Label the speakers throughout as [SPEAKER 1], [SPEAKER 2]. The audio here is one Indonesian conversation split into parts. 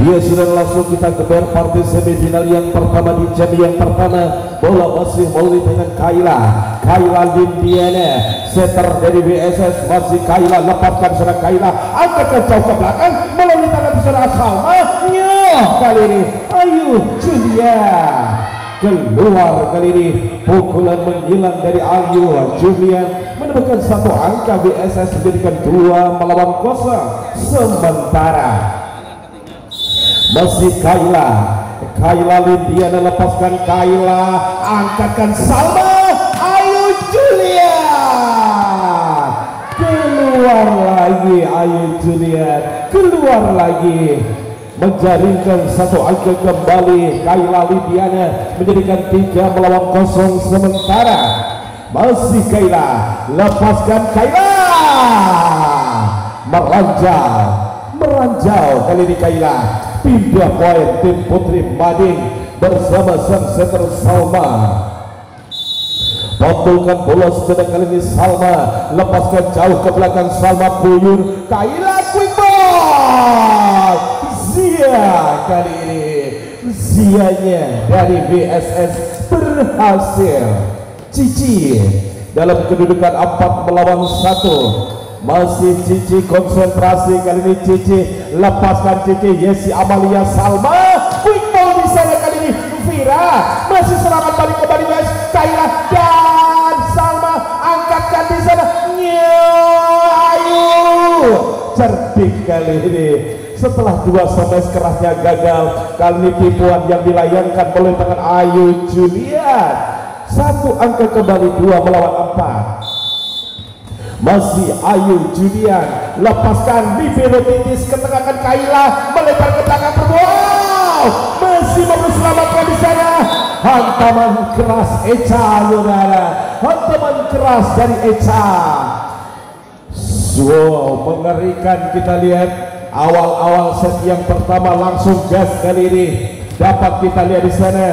[SPEAKER 1] Ya sudah, langsung kita geber partai semifinal yang pertama di jam yang pertama. Bola masih melalui dengan Kayla Lindiana, setter dari BSS. Masih Kayla, lepaskan serang Kayla, angkat jauh ke belakang melalui tangan serang Salma. Kali ini Ayu Julia keluar. Kali ini pukulan menghilang dari Ayu Julia, menemukan satu angka. BSS menjadikan 2-0 sementara. Masih Kayla Lindiana, lepaskan Kayla, angkatkan Salma. Ayu Julia keluar lagi. Ayu Julia keluar lagi, menjaringkan satu angka kembali. Kayla Lindiana menjadikan 3-0 sementara. Masih Kayla, lepaskan Kayla, meranjau kali ini Kayla. Pindah poin tim Putri Mading bersama sang setter Salma. Pantulkan bola sedang kali ini Salma, lepaskan jauh ke belakang Salma. Buyur Kayla, quick ball. Zia kali ini, Zianya dari BSS berhasil. Cici dalam kedudukan 4-1. Masih Cici konsentrasi kali ini. Cici, lepaskan Cici. Yesi Amalia, Salma, quick ball di sana kali ini. Vira masih selamat balik kembali guys. Kayla dan Salma, angkatkan di sana. Ayu cerdik kali ini. Setelah 2 smash kerasnya gagal, kali ini tipuan yang dilayangkan oleh tangan Ayu Julia. 1 angka kembali, 2-4. Masih Ayu Julian, lepaskan libero titis, ketengahkan Kayla, melebar ke belakang. Wow, masih mau selamatkan di sana. Hantaman keras Echa, saudara. Hantaman keras dari Echa. Wow, mengerikan. Kita lihat awal-awal set yang pertama langsung gas kali ini. Dapat kita lihat di sana.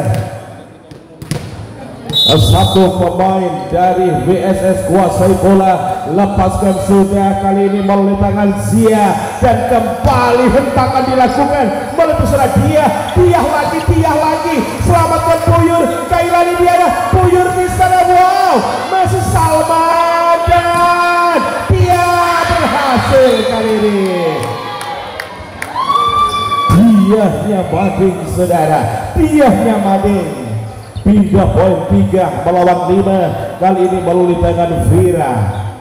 [SPEAKER 1] Satu pemain dari BSS kuasai bola, lepaskan sudah kali ini melalui tangan Zia, dan kembali hentakan dilakukan melalui sana dia lagi, selamatkan Buyur. Kayla Lindiana, Buyur di sana. Wow, masih Salma dan dia berhasil kali ini. Diahnya Mading, saudara, diahnya Mading. Pindah poin 3-5 kali ini melalui tangan Vira.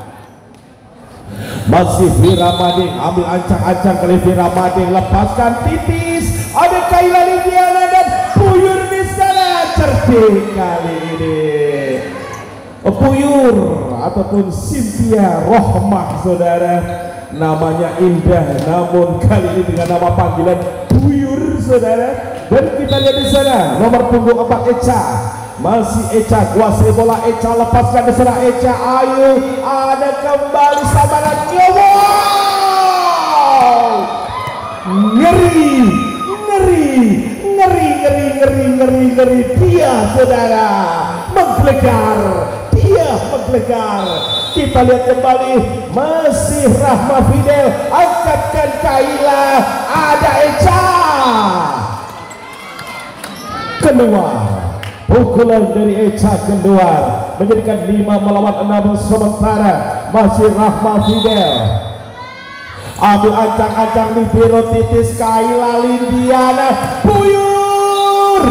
[SPEAKER 1] Masih Vira Mading, ambil ancang-ancang kali Vira Mading, lepaskan titis. Ada Kayla Lindiana dan Buyur di sana. Cerdik kali ini Buyur ataupun Cynthia Rohmah, saudara. Namanya indah, namun kali ini dengan nama panggilan Buyur, saudara. Dan kita lihat di sana nomor punggung 4 Echa. Masih Echa kuasai bola. Echa, lepaskan di sana Echa. Ayu, ada kembali samarannya. Wow, ngeri. Dia, saudara, menggelegar. Kita lihat kembali, masih Rahma Fidel, angkatkan Kayla, ada Echa. Keluar, pukulan dari Echa keluar, menjadikan 5-6 sementara. Masih Rahma Fidel, ambil ancang-ancang libero titis. Kayla Lindiana, Buyur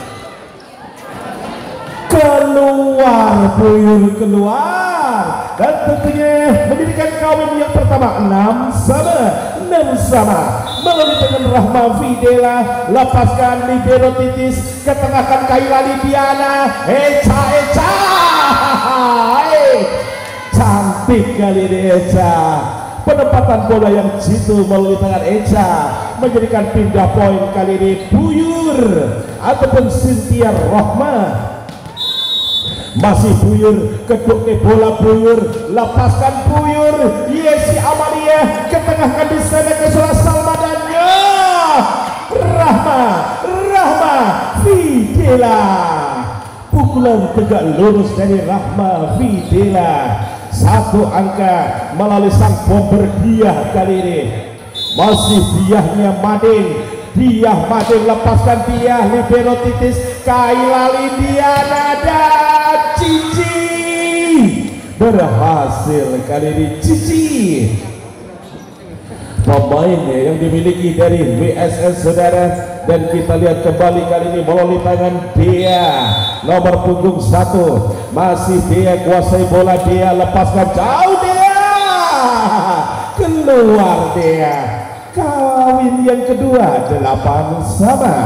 [SPEAKER 1] keluar, dan tentunya menjadikan kawin yang pertama 6 sama melalui dengan Rahma Fidela. Lepaskan libero titis, ketengahkan Kayla Lindiana. Echa cantik kali ini Echa. Penempatan bola yang jitu melalui tangan Echa menjadikan pindah poin kali ini Buyur ataupun Cynthia Rohmah. Masih Buyur, keduk ke bola Buyur, lepaskan Buyur. Yesi Amalia, ketengahkan di sana ke Salma dan Rahma Fidela. Pukulan tegak lurus dari Rahma Fidela. 1 angka melalui sang bomber Diah kali ini. Masih Diahnya Mading, Dia maju lepaskan dia, libero titis Kayla Lindiana dan Cici berhasil kali ini. Cici pemainnya yang dimiliki dari WSS saudara, dan kita lihat kembali kali ini melalui tangan dia nomor punggung 1 masih dia kuasai bola, dia lepaskan jauh, dia keluar, dia kawin yang kedua 8 sama.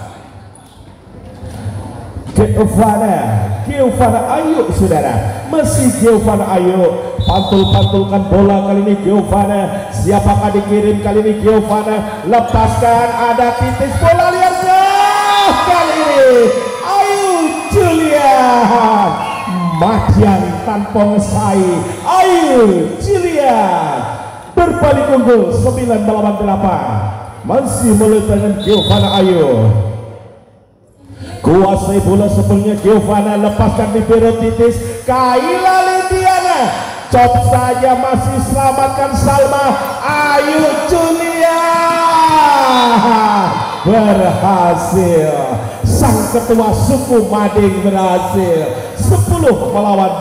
[SPEAKER 1] Giovanna Ayu saudara, masih Giovanna Ayu pantul-pantulkan bola kali ini. Giovanna, siapakah dikirim kali ini? Giovanna lepaskan, ada titis bola liar kali ini. Ayu Julia Madian tanpa ngesai. Ayu Julia berbalik unggul 9 melawan 8, masih melalui tangan Giovanna Ayu. Kuasai bola sebelumnya Giovanna, lepaskan libero titis Kayla Lindiana, cop saja, masih selamatkan Salma. Ayu Julia berhasil, sang ketua suku Mading berhasil 10 melawan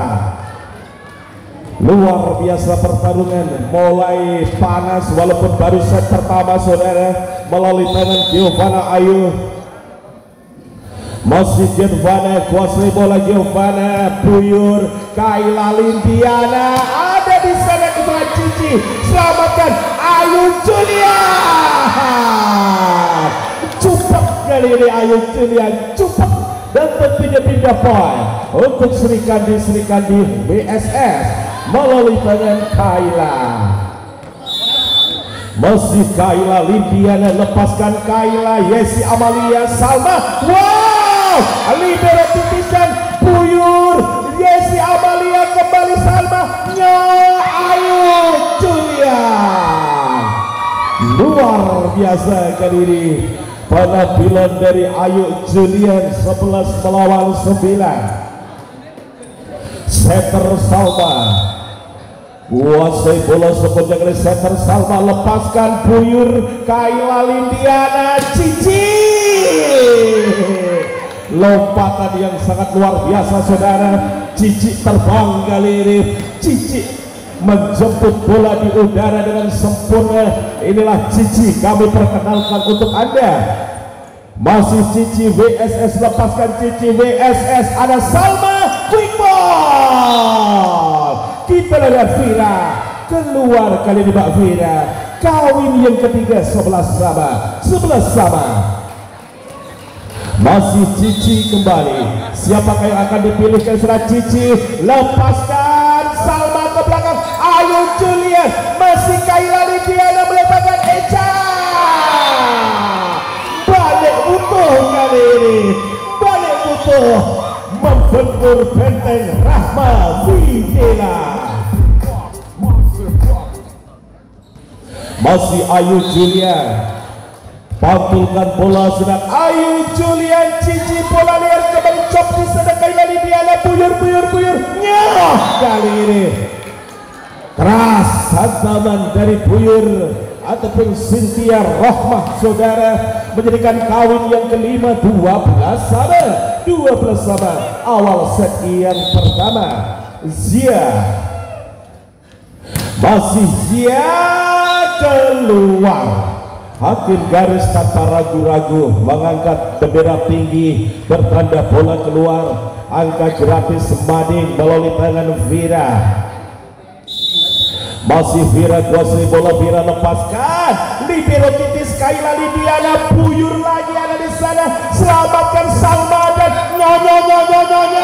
[SPEAKER 1] 8. Luar biasa pertarungan, mulai panas walaupun baru set pertama saudara, melalui tangan Giovanna Ayu. Masih Giovanna, kuasai bola Giovanna, buyur Kayla Lindiana, ada di sana ketua Cici, selamatkan Ayu Julia. Cepat kali ini Ayu Julia, cepat, dan tentunya pindah poin untuk Sri Kandi BSS melalui tangan Kayla. Masih Kayla Lindiana, lepaskan Kayla, Yesi Amalia, Salma, wow, libero titis dan buyur Yesi Amalia, kembali Salma, Ayu Julia. Luar biasa kali ini penampilan dari Ayu Julian, 11 melawan 9. Setter Salma kuasai bola sepanjang kali, setter Salma lepaskan, buyur Kayla Lindiana, Cici lompatan yang sangat luar biasa saudara. Cici terbang kali ini, Cici menjemput bola di udara dengan sempurna. Inilah Cici, kami perkenalkan untuk Anda. Masih Cici WSS, lepaskan Cici WSS, ada Salma, quick ball. Kita lihat Vira keluar kali ini, Mbak Vira, kawin yang ketiga 11 sama. Masih Cici kembali, siapakah yang akan dipilih? Sudah Cici, lepaskan Salma ke belakang, Ayu Julian, masih Kayla Lindiana melepaskan Eca, balik utuh kali ini, balik utuh membentur benteng Rahma Videla. Masih Ayu Julian, pantulkan bola sedang Ayu Julian, Cici bola liar kembali, cop di sana Kayla Lindiana, buyur nyah kali ini keras hantaman dari buyur ataupun Cynthia Rohmah saudara, menjadikan kawin yang kelima 12 sama awal set yang pertama. Zia, masih Zia keluar, hakim garis tanpa ragu-ragu mengangkat bendera tinggi bertanda bola keluar, angka gratis Mading melalui tangan Vira. Masih Vira kuasai bola, Vira lepaskan, libero titis Kayla Lindiana, buyur lagi ada di sana, selamatkan Salma dan nyonya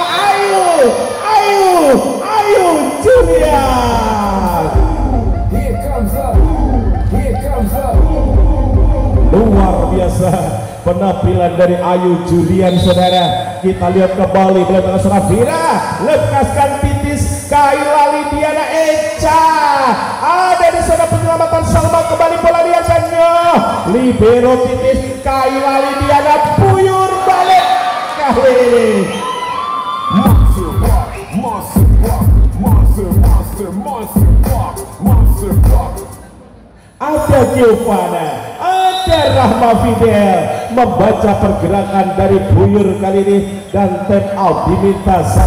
[SPEAKER 1] Ayu Julia. Luar biasa penampilan dari Ayu Julian saudara. Kita lihat kembali belakang serang Vira, lepaskan titis Kayla Lindiana, Eca ada di sana, penyelamatan Salma, kembali bola liarkannya, libero titis Kayla Lindiana, buyur balik kali ini. Ada Giovanna, Ada Rahma Fidel membaca pergerakan dari Buyur kali ini, dan tap out diminta sang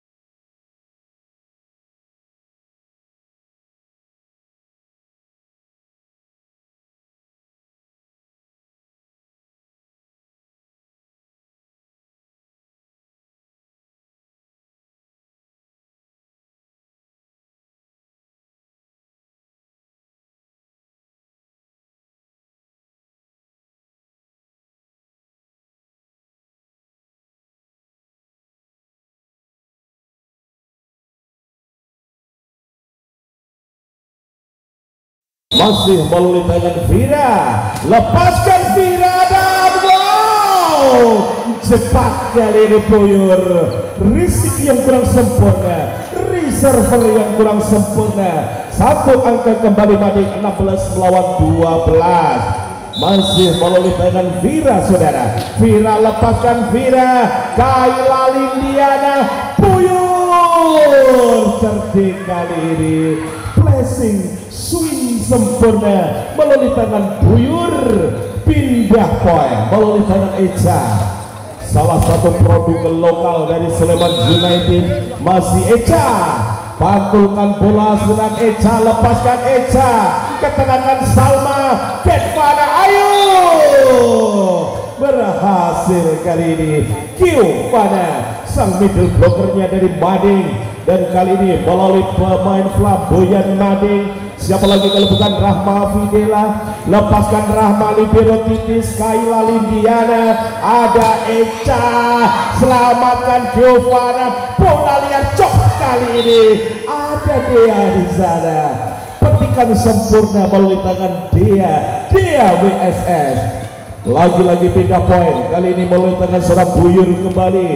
[SPEAKER 1] masih melalui tangan Vira, lepaskan Vira dan wow, cepat kali ini Buyur, risik yang kurang sempurna, reserver yang kurang sempurna. Satu angka kembali banding 16 melawan 12. Masih melalui tangan Vira, saudara. Vira lepaskan Vira, Kayla Lindiana, Buyur cerdik kali ini, blessing swing sempurna melalui tangan Buyur, pindah poin melalui tangan Eca, salah satu produk lokal dari Sleman United. Masih Eca, pantulkan bola, sedang Eca, lepaskan Eca, ketenangan Salma, Ketvana, ayo berhasil kali ini Kiovana, sang middle blockernya dari Mading, dan kali ini melalui pemain flamboyan Mading. Siapa lagi kalau bukan Rahma Fidela, lepaskan Rahma, libero titis Kayla Lindiana, ada Eca, selamatkan Giovanna, bola liar cok kali ini, ada Dea di sana, petikan sempurna melalui tangan Dea WSS, lagi-lagi pindah poin, kali ini melalui tangan seorang Buyur kembali.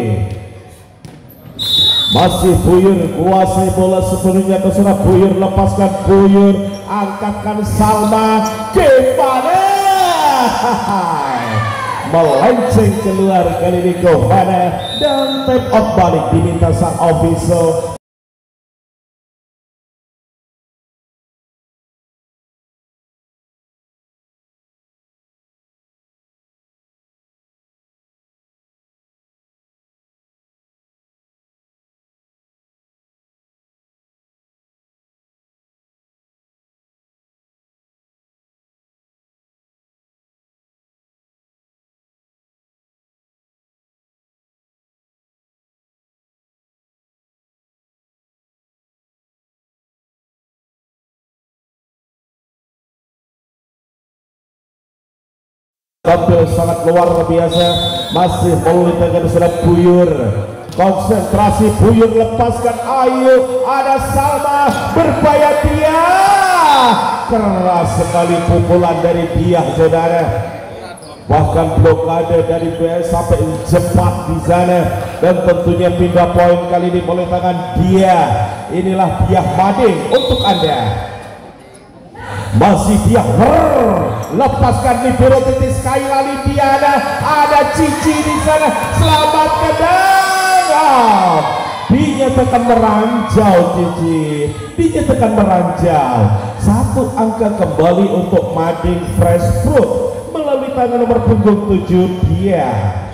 [SPEAKER 1] Masih Buyur kuasai bola sepenuhnya, terserah Buyur, lepaskan Buyur, angkatkan Salma, Giovanna melenceng keluar kali ini Giovanna, dan tap out balik diminta sang official. Tampil sangat luar biasa, masih melalui tangan sudah Buyur, konsentrasi Buyur, lepaskan, ayo ada Salma, berbahaya dia, keras sekali pukulan dari dia, saudara, bahkan blokade dari BS sampai cepat di sana, dan tentunya pindah poin kali ini melalui tangan dia. Inilah dia Mading untuk Anda. Masih dia lepaskan libero titis Kayla Lindiana, ada Cici di sana, selamatkan, dan dinyatakan meranjau Cici, dinyatakan meranjau. Satu angka kembali untuk Mading Fresh Fruit melalui tangan nomor punggung 7 dia.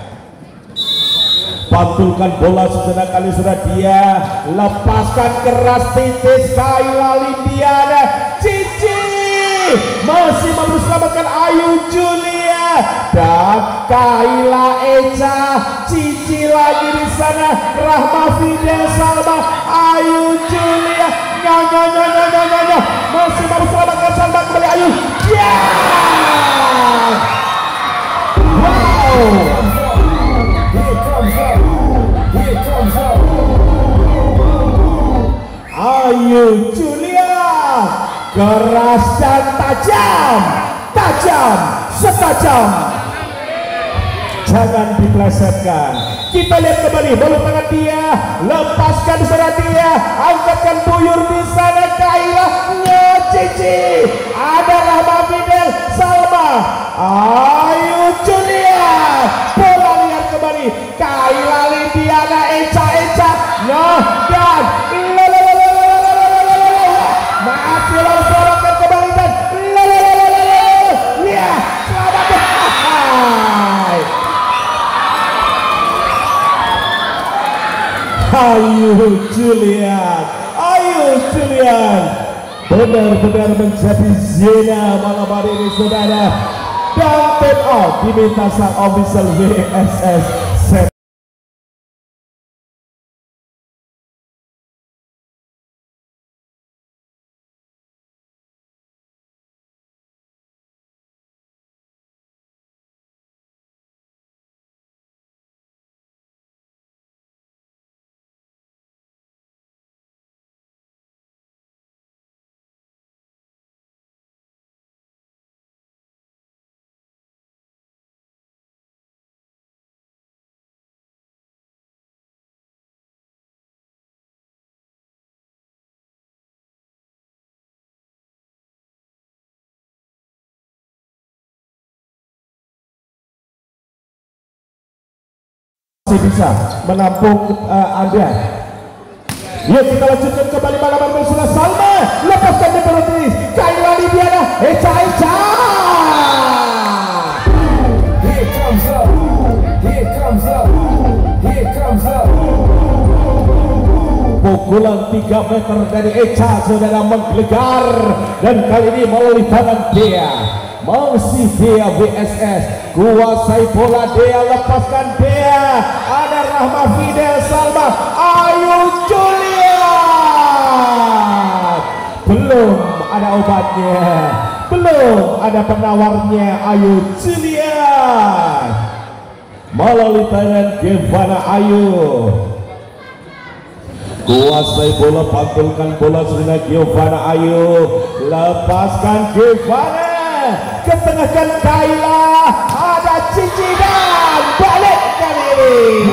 [SPEAKER 1] Pantulkan bola sejenak kali sudah dia, lepaskan keras titis Kayla Lindiana, Cici masih selamatkan Ayu Julia, dan Kayla Eca, Cici lagi di sana, Rahma Fidel, Salma, Ayu Julia, masih selamatkan Salma, kembali Ayu, wow, Ayu Julia, keras dan tajam, setajam, jangan diplesetkan. Kita lihat kembali bola tangan dia, lepaskan sudah dia, angkatkan Buyur di sana, Kayla, Cici, ada Rahma Fidel, Salma, Ayu Julia, bola liar kembali, Kayla Lindiana, Eca, dan masih selamatkan kembali, dan Ayu Julian, benar-benar menjadi zona malam hari ini saudara. Dan tap out diminta sang official WSS. Bisa menampung Anda. Yuk kita lanjutkan kembali malam bersama Salma. Lepaskan Deperotis Kayla Lidiana Echa. Here comes up. Pukulan 3 meter dari Echa saudara menggelegar, dan kali ini melalui tangan dia. Masih dia WSS, kuasai bola dia, lepaskan dia. Ada Rahma Fidel Salma, Ayu Julian. Belum ada obatnya, belum ada penawarnya. Ayu Julian melalui tangan Giovanna Ayu. Kuasai bola, pantulkan bola sudah Giovanna Ayu. Lepaskan Giovanna, ketengahkan Kayla, ada Cici dan balik kali ini.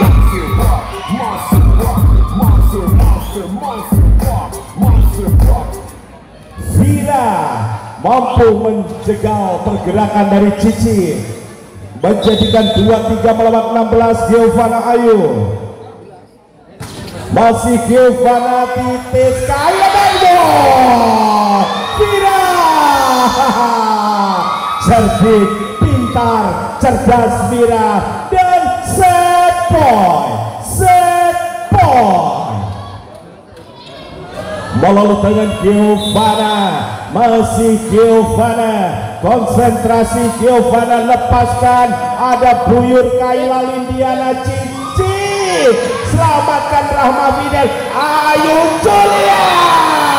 [SPEAKER 1] Vira mampu menjegal pergerakan dari Cici, menjadikan 2-3 melawan 16 Giovanna Ayu. Masih Giovanna, titis Kayla dan gol. Vira cerdik, pintar, cerdas Vira, dan set point. Melalui tangan Giovanna, masih Giovanna, konsentrasi Giovanna, lepaskan, ada buyur Kayla Lindiana Cici, selamatkan Rahma Fidel, Ayu Julian.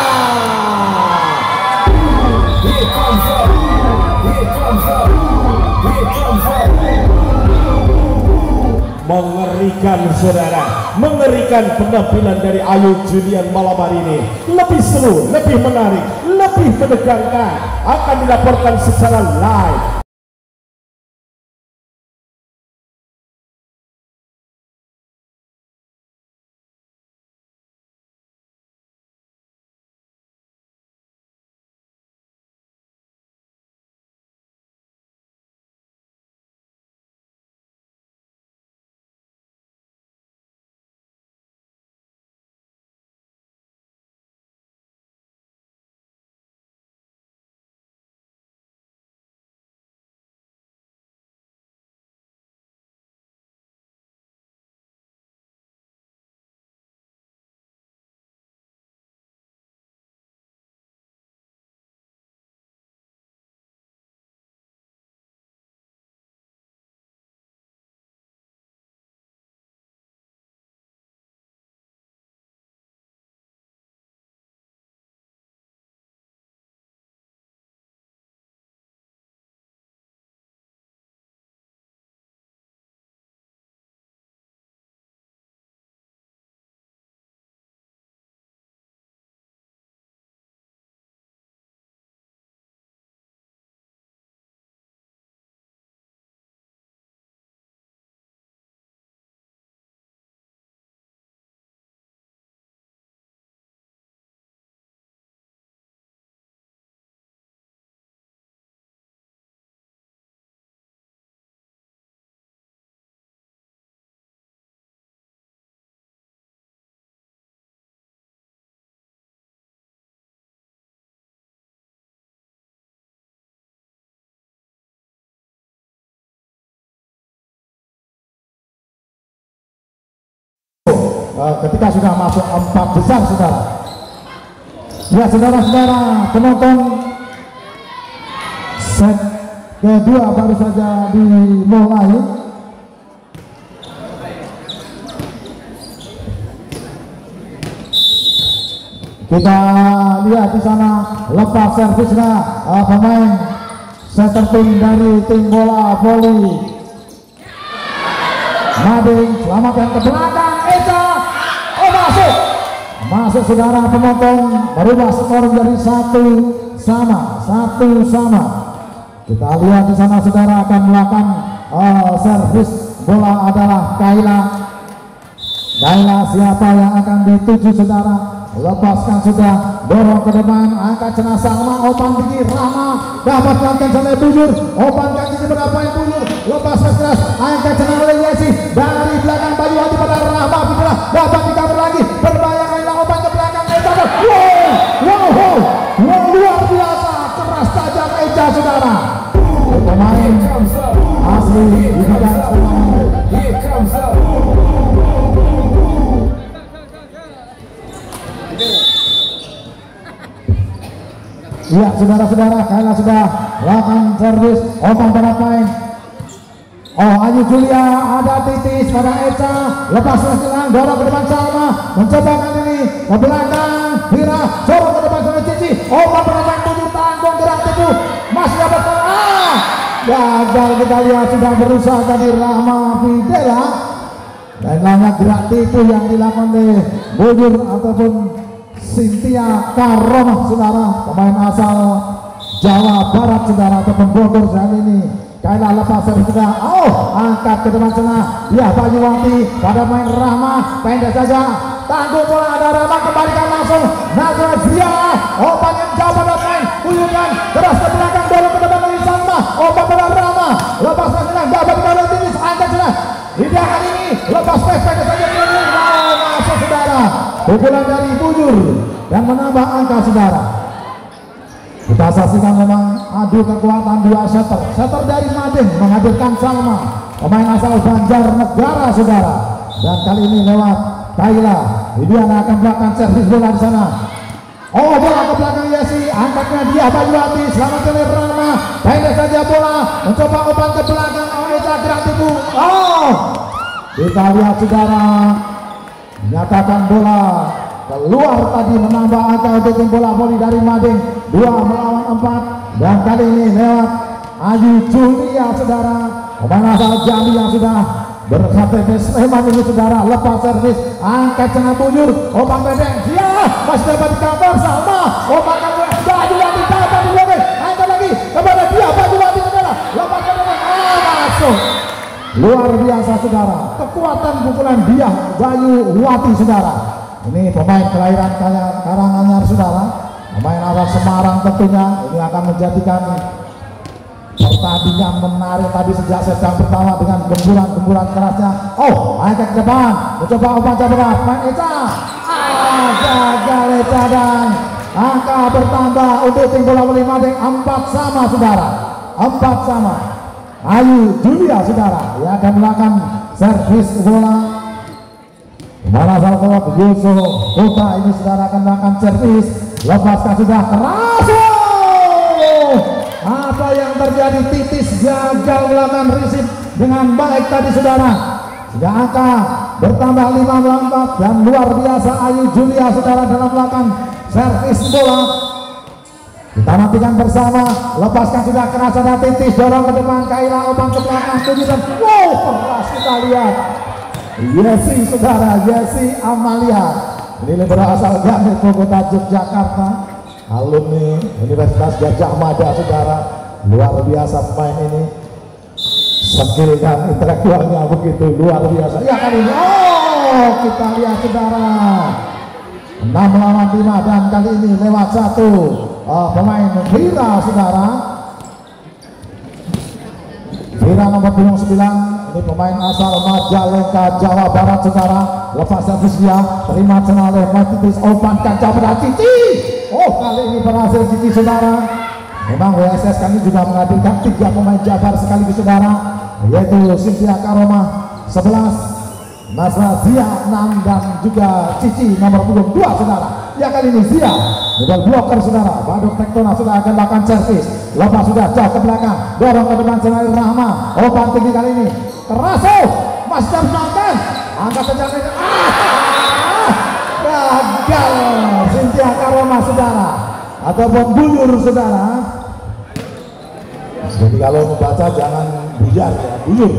[SPEAKER 1] Mengerikan saudara, mengerikan penampilan dari Ayu Julian malam hari ini. Lebih seru, lebih menarik, lebih menegangkan, akan dilaporkan secara live
[SPEAKER 2] ketika sudah masuk 4 besar saudara. Ya saudara-saudara, penonton set kedua baru saja dimulai. Kita lihat di sana lepas servisnya pemain center tim dari tim bola voli Mading, selamatkan ke belakang Eca. Oh, masuk saudara. Penonton berubah skor menjadi 1 sama. Kita lihat di sana saudara akan melakukan servis bola adalah Kaila. Siapa yang akan dituju saudara? Lepaskan sudah, dorong ke depan, angkat cenah Salma, opan tinggi Rama, dapat diangkat oleh Bujur, opan kaki berapa yang Bujur, lepaskan keras, angkat cenah oleh Yesi, dari belakang Bayu Hati pada Rama, Fitlah, dapat dikabur lagi, berbahaya Kaila, opan ke belakang, Eja, wow, luar biasa, keras tajam Eja saudara, pemain asli di bidang iya saudara-saudara, Kaila sudah lakukan servis, opan pada main. Oh, Ayu Julia ada titis pada Eca, lepas selang, dorong ke depan Salma, mencoba kali ini ke belakang, Hira, dorong ke depan sama Cici, opan pada main Bujur, tanggung gerak tipu, masih dapat gagal. Kita lihat sudah berusaha tadi Rahma Fidela, dan lainnya gerak tipu yang dilakukan oleh Bujur ataupun Cynthia Karomah saudara, pemain asal Jawa Barat saudara ataupun Bogor saat ini. Kaila lepas dari sudah, angkat ke depan tengah, ya Banyuwanti pada main Rahma, pendek saja, tangguh bola ada Rahma, kembalikan langsung Nazrazia, opan yang jauh pada main, kuyukan, terus ke belakang, dorong ke depan dari Salma, opan pada Rahma, lepas saja, dapat kembali tinggi, angkat saja, tidak kali ini, lepas pendek saja, masuk saudara, pukulan dari Bujur dan menambah angka saudara. Kita saksikan memang adu kekuatan dua setter dari Mading menghadirkan Salma, pemain asal Banjarnegara saudara, dan kali ini lewat Kaila. Widiana akan melakukan servis bola di sana. Oh, bola ke belakang Yesi, angkatnya dia Banyuwanti, selamat oleh Rama, pendek saja bola, mencoba opan ke belakang, Eca gerak tipu. Kita lihat saudara, menyatakan bola keluar tadi, menambah angka untuk tim bola voli dari Mading 2 melawan 4, dan kali ini lewat Ayu Julia saudara, pemain asal Jambi yang sudah berKTP Sleman ini saudara, lepas servis, angkat cenah Bujur, opan pendek, dia masih dapat dikabar Salma, opan kaki Banyuwanti dapat dilobek, angkat lagi kepada dia Banyuwanti saudara, lepas pendek, masuk. Luar biasa saudara, kekuatan pukulan dia Banyuwanti saudara. Ini pemain kelahiran Karanganyar saudara, pemain asal Semarang tentunya. Ini akan menjadikan pertandingan menarik tadi sejak set yang pertama dengan gemburan kerasnya. Angkat ke depan, mencoba opan cabra, main Eca, gagal Eca, dan angka bertambah untuk tim bola voli Mading 4 sama saudara, 4 sama. Ayu Julia saudara yang akan melakukan servis bola. Mana asal kolok Yuso Kota ini saudara akan melakukan servis, lepaskan sudah keras. Apa yang terjadi, titis gagal melakukan receive dengan baik tadi saudara, sehingga angka bertambah 5 melawan 4, dan luar biasa Ayu Julia saudara dalam melakukan servis bola. Kita nantikan bersama, lepaskan sudah keras, ada titis, dorong ke depan Kaila, opan ke belakang, dan keras kita lihat Yesi saudara, Yesi Amalia, ini berasal dari Kota Yogyakarta, alumni Universitas Gajah Mada saudara. Luar biasa pemain ini, skill dan intelektualnya begitu luar biasa. Ya kali ini, kita lihat saudara, 6 melawan 5, dan kali ini lewat 1 pemain Vira saudara, Vira nomor 29. Ini pemain asal Majalengka Jawa Barat saudara, lepas servis dia, terima cenah oleh Matitis, opan kaca pada Cici. Kali ini berhasil Cici saudara. Memang WSS kami juga menghadirkan 3 pemain Jabar sekaligus saudara, yaitu Cynthia Karomah 11, Nasra Zia 6 dan juga Cici nomor punggung 2 saudara. Ya kali ini Zia middle blocker saudara. Baduk Tektona sudah akan melakukan servis. Lepas sudah jauh ke belakang, dorong ke depan Senair Rahma. Umpan tinggi kali ini keras, masih harus makan. Angkat kencang ini. Gagal Cynthia Karoma saudara, ataupun buyur saudara. Jadi kalau membaca jangan buyar ya, buyur.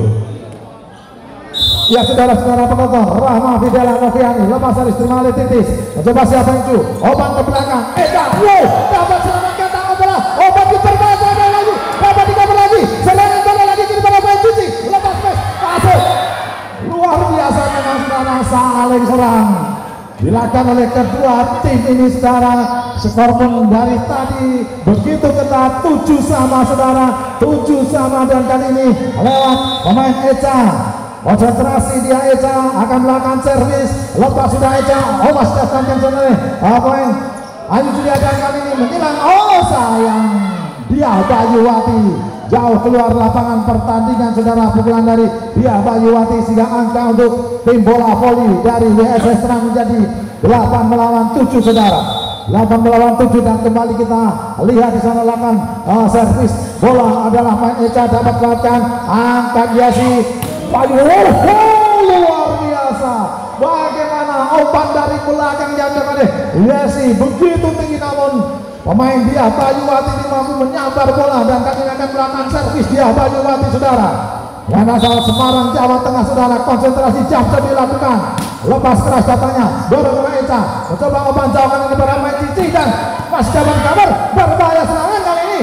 [SPEAKER 2] Ya saudara-saudara penonton, Rahma Fidela Noviani lepas dari terima oleh Titis. Mencoba siapa yang cu? Oban ke belakang. Wow, dapat selamatkan tangan bola. Oban diperbahasa lagi. Dapat dikabur lagi. Serangan bola lagi kiri pada pemain Cici. Lepas masuk. Luar biasa memang saudara, saling serang. Dilakukan oleh kedua tim ini saudara. Skor pun dari tadi begitu ketat, 7 sama saudara, 7 sama, dan kali ini lewat pemain Eca. Konsentrasi dia Eca akan melakukan servis. Lepas sudah Eca, Mas datangkan oleh pemain Ayu Julia, dan kali ini menyerang. Sayang dia Bayuwati jauh keluar lapangan pertandingan saudara. Pukulan dari dia Bayuwati sehingga angka untuk tim bola voli dari WSS Serang menjadi 8 melawan 7 saudara. 8 melawan 7, dan kembali kita lihat di sana lakukan servis bola adalah main Eca, dapat melakukan angkat Yasi Bayu. Luar biasa bagaimana umpan dari belakang yang oleh Yasi begitu tinggi, namun pemain dia Bayuwati ini mampu menyambar bola, dan kami akan melakukan servis dia Bayuwati saudara. Dan asal Semarang Jawa Tengah saudara, konsentrasi jam dilakukan. Lepas keras datangnya, dorong ke Eca, mencoba umpan jauhkan ini pada main Cici, dan masih dapat kabar berbahaya serangan kali ini.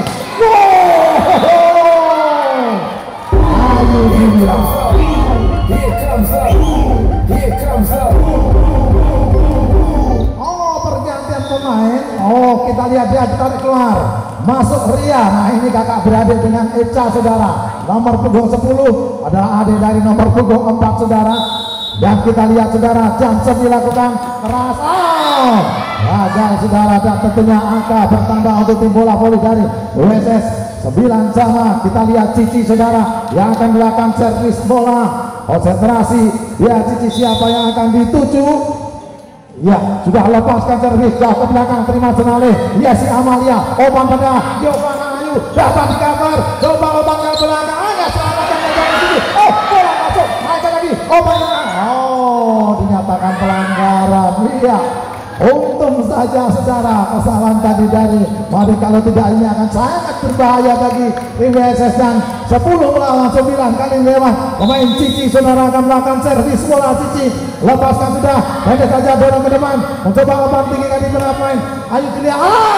[SPEAKER 2] Ayu Julia. Pergantian pemain. Kita lihat dia ditarik keluar, masuk Ria. Nah ini kakak beradik dengan Eca saudara. Nomor punggung 10 adalah adik dari nomor punggung 4 saudara. Dan kita lihat saudara, Johnson dilakukan keras. Gagal saudara, dan tentunya angka bertambah untuk tim bola voli dari WSS 9 sama. Kita lihat Cici saudara yang akan melakukan servis bola. Konsentrasi ya Cici, siapa yang akan dituju? Ya sudah lepaskan servis jauh ke belakang, terima senalih. Ya si Amalia, umpan pada Giovanna Ayu, dapat dikabar. Coba umpan ke belakang, selamatkan dari sini. Bola masuk, naikkan lagi. Umpan dinyatakan pelanggaran. Iya, untung saja saudara kesalahan tadi dari Mari, kalau tidak ini akan sangat berbahaya bagi tim WSS, dan 10 melawan 9 kali lewat pemain Cici saudara akan melakukan servis bola. Cici lepaskan sudah, pendek saja dorong ke depan, mencoba umpan tinggi kali pemain Ayu Julia.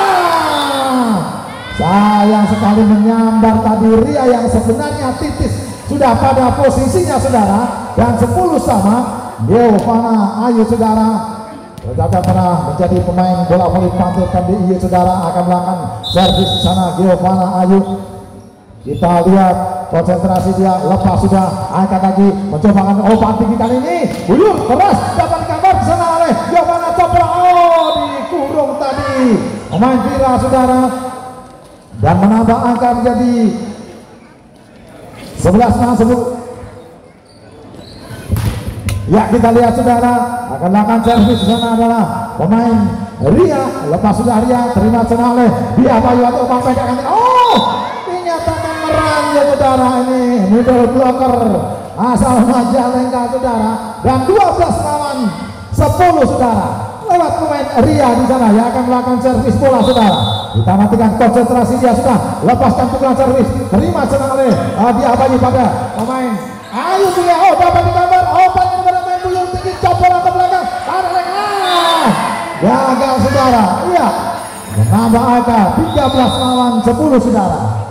[SPEAKER 2] Sayang sekali menyambar tadi Ria yang sebenarnya Titis sudah pada posisinya saudara, dan 10 sama. Giovanna Ayu saudara tercatat pernah menjadi pemain bola voli pantai KDI saudara, akan melakukan servis di sana. Giovanna Ayu, kita lihat konsentrasi dia, lepas sudah, angkat lagi, mencoba umpan tinggi kali ini, buyur keras, dapat kabar di sana oleh Giovanna Copra. Dikurung tadi pemain Vira saudara, dan menambah angka menjadi 11-10. Ya kita lihat saudara, akan melakukan servis di sana adalah pemain Ria. Lepas sudah Ria, terima sana oleh dia Bayu atau umpan pendek. Dinyatakan merang ya saudara, ini middle blocker asal Majalengka saudara, dan 12 lawan 10 saudara. Lewat pemain Ria di sana yang akan melakukan servis bola saudara. Kita matikan konsentrasi dia sudah, lepaskan pukulan servis, terima sana oleh dia Bayu pada pemain Ayu Julia. Dapat digambar umpan kepada main buyur tinggi, bola ke belakang, gagal saudara. Iya, menambah angka 13 lawan 10 saudara.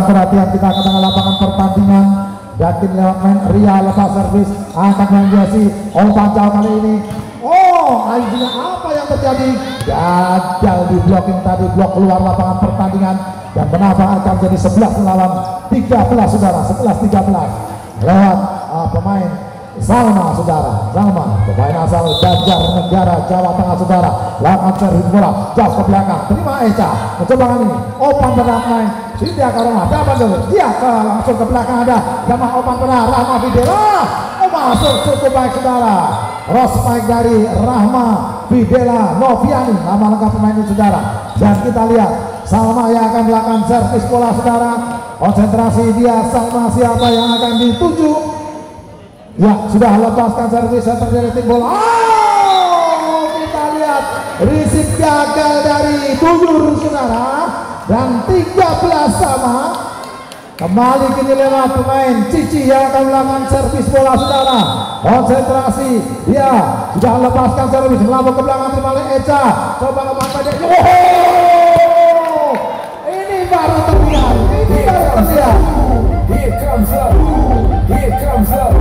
[SPEAKER 2] alihkan perhatian kita ke tengah lapangan pertandingan. Dan kini lewat main Ria lepas servis, angkat main Jesse. Umpan jauh kali ini. Oh, akhirnya apa yang terjadi? Gagal di blocking tadi, blok keluar lapangan pertandingan. Dan menambah akan jadi 11 melawan 13 saudara, 11-13 lewat pemain Salma saudara. Salma pemain asal Banjarnegara Jawa Tengah saudara, lakukan servis bola jauh ke belakang, terima Eca, mencoba ini open berat main Cynthia Karoma, dapat dulu dia langsung ke belakang, ada sama open berat Rahma Videla, masuk cukup baik saudara, cross baik dari Rahma Videla Noviani, nama lengkap pemain ini saudara. Dan kita lihat Salma yang akan melakukan servis bola saudara, konsentrasi dia. Salma siapa yang akan dituju? Ya, sudah lepaskan servis, terjadi tim bola. Oh, kita lihat risik gagal dari Tuyur saudara, dan 13 sama. Kembali kini lewat pemain Cici yang akan melakukan servis bola saudara. Konsentrasi dia sudah lepaskan servis, melambung ke belakang, terima oleh Eca, coba kemana dia. Oh, ini baru terlihat, ini baru terlihat.
[SPEAKER 1] Here comes up. Here comes up.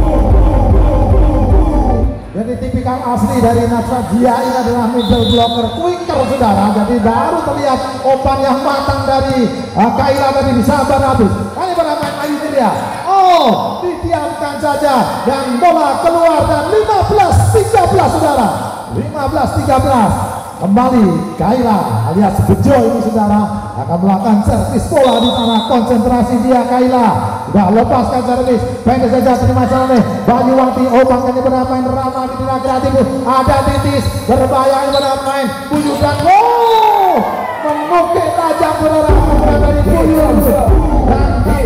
[SPEAKER 2] Jadi tipikal asli dari Nasrajia ini adalah middle blocker, quicker saudara. Jadi baru terlihat umpan yang matang dari Kaila tadi, disabar habis. Kali pada main Ayu Julia. Oh, didiamkan saja dan bola keluar, dan 15-13 saudara. 15-13. Kembali Kaila alias Bejo ini saudara akan melakukan servis bola di sana. Konsentrasi dia Kaila, sudah lepaskan servis, pendek saja terima salah Banyuwanti. Ombak ini bermain Rama di tengah kreatif, ada Titis berbahaya ini bermain Buyur, dan menukik tajam saudara dari Buyur, dan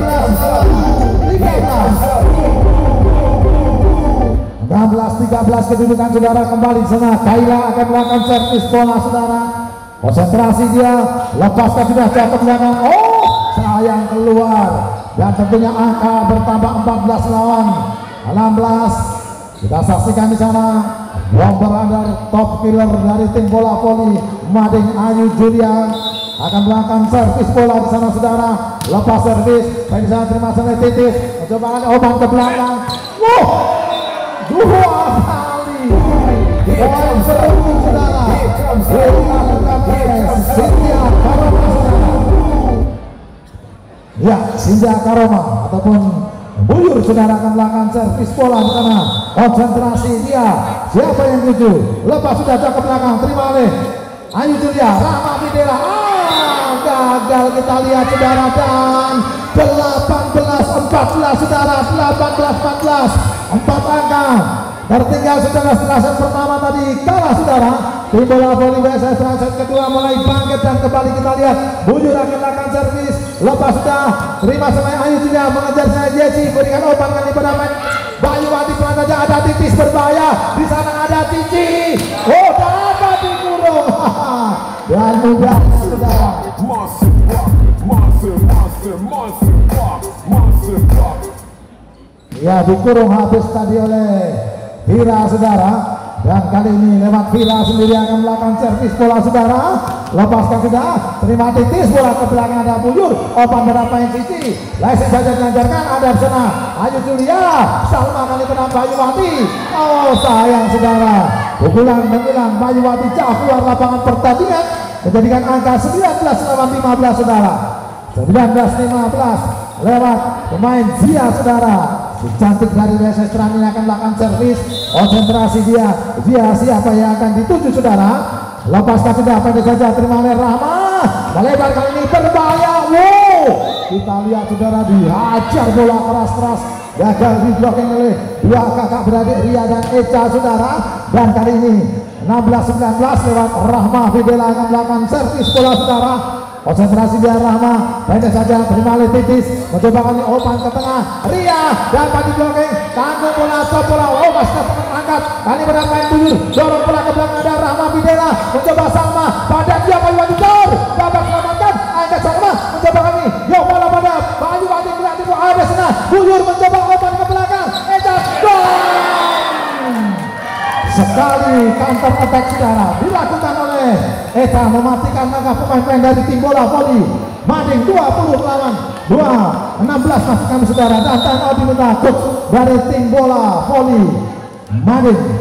[SPEAKER 2] 16-13 kedudukan saudara. Kembali di sana Kaila akan melakukan servis bola saudara. Konsentrasi dia, lepaskan sudah jatuh ke belakang. Oh, sayang keluar, dan tentunya angka bertambah 14 lawan 16. Kita saksikan di sana bomber under top killer dari tim bola voli Mading Ayu Julia akan melakukan servis bola di sana saudara. Lepas servis, di sana terima salah Titis, mencoba obat ke belakang. Dua kali poin seru saudara. Ya, Cynthia Karoma ataupun Buyur saudara akan melakukan servis bola di sana. Konsentrasi dia, siapa yang tuju? Lepas sudah ke belakang, terima oleh Ayu Julia. Rahma Videla, gagal kita lihat saudara, dan 18-14 saudara. 18-14, 4 angka tertinggal saudara setelah set pertama tadi kalah saudara. Tim bola voli BSS set kedua mulai bangkit, dan kembali kita lihat Buyur akan melakukan servis. Lepas sudah terima sama Ayu Julia, mengejar saya Jesse, berikan obat kali pada main Banyuwanti. Pelan saja ada Titis berbahaya di sana, ada Cici. Oh, dapat dikurung dan mudah saudara. Ya, dikurung habis tadi oleh Vira saudara. Dan kali ini lewat Vira sendiri akan melakukan servis bola saudara. Lepaskan sudah, terima Titis, bola ke belakang ada Buyur. Opan berapa yang Cici, langsung saja dilancarkan, ada di sana Ayu Julia. Salma kali kena Banyuwanti. Oh, sayang saudara, pukulan menghilang Banyuwanti jauh keluar lapangan pertandingan, menjadikan angka 19-15 saudara. 19-15 lewat pemain Zia saudara. Si cantik dari BSS Trani akan melakukan servis. Konsentrasi dia siapa yang akan dituju saudara. Lepaskan sudah, pendek saja terima oleh Rahma. Melebar kali ini berbahaya. Wow, kita lihat saudara, dihajar bola keras-keras, gagal di blocking oleh dua kakak beradik Ria dan Eca saudara. Dan kali ini 16-19 lewat Rahma Videla akan melakukan servis bola saudara. Konsentrasi dia Rahma, pendek saja terima oleh Titis, mencoba kali opan ke tengah Ria, dapat di blocking, tanggung bola, stop bola. Oh, masih angkat kali bermain Buyur, dorong bola ke belakang ada Rahma Videla, mencoba Salma pada dia Banyuwanti, dapat selamatkan, angkat Salma, mencoba kali yo bola pada Banyuwanti, kreatif ada sana Buyur, mencoba opan ke belakang Eca, gol sekali counter attack saudara dilakukan oleh oleh Eta mematikan langkah pemain-pemain dari tim bola voli Mading 20 melawan 16 masih kami saudara, dan time out diminta coach dari tim bola voli Mading.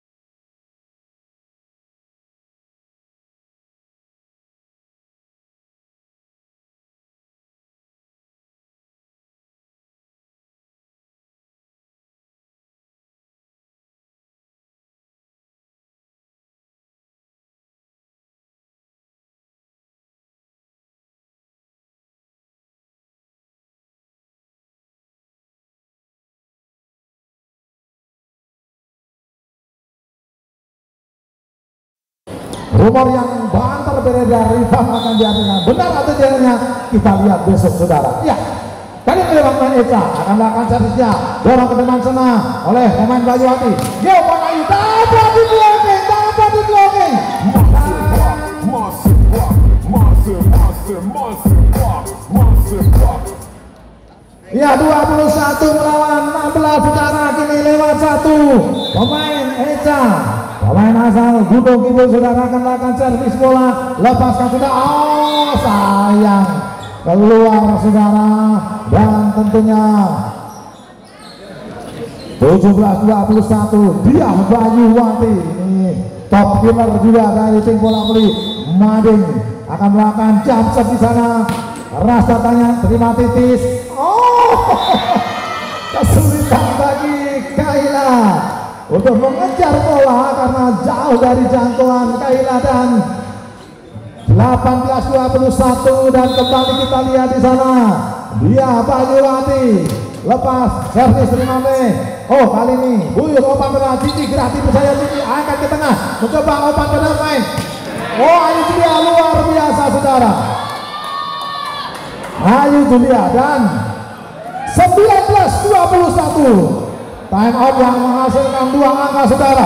[SPEAKER 2] Rumor yang banter beredar Rifan akan diartikan benar atau tidaknya kita lihat besok saudara. Ya, kali ini pemain Eca akan melakukan servisnya, dorong ke depan sana oleh pemain Banyuwanti. Yo Panayu dapat di blocking, ya 21 melawan 16 saudara, kini lewat satu pemain Eca. Pemain asal Gunung Kidul saudara akan melakukan servis bola, lepaskan sudah, oh sayang keluar saudara, dan tentunya 17-21 dia Banyuwanti. Ini top killer juga dari tim bola voli Mading akan melakukan jump shot di sana. Rasa tanya terima titis, oh kesulitan bagi Kaila untuk mengejar bola karena jauh dari jangkauan Kaila, dan 18-21 dan kembali kita lihat di sana dia Banyuwanti lepas servis terima nih. Oh kali ini Buyur opan pada Cici, gratis saya Cici angkat ke tengah mencoba opan pada main. Oh Ayu Julia luar biasa saudara, Ayu Julia, dan 19-21 time out yang menghasilkan 2 angka saudara.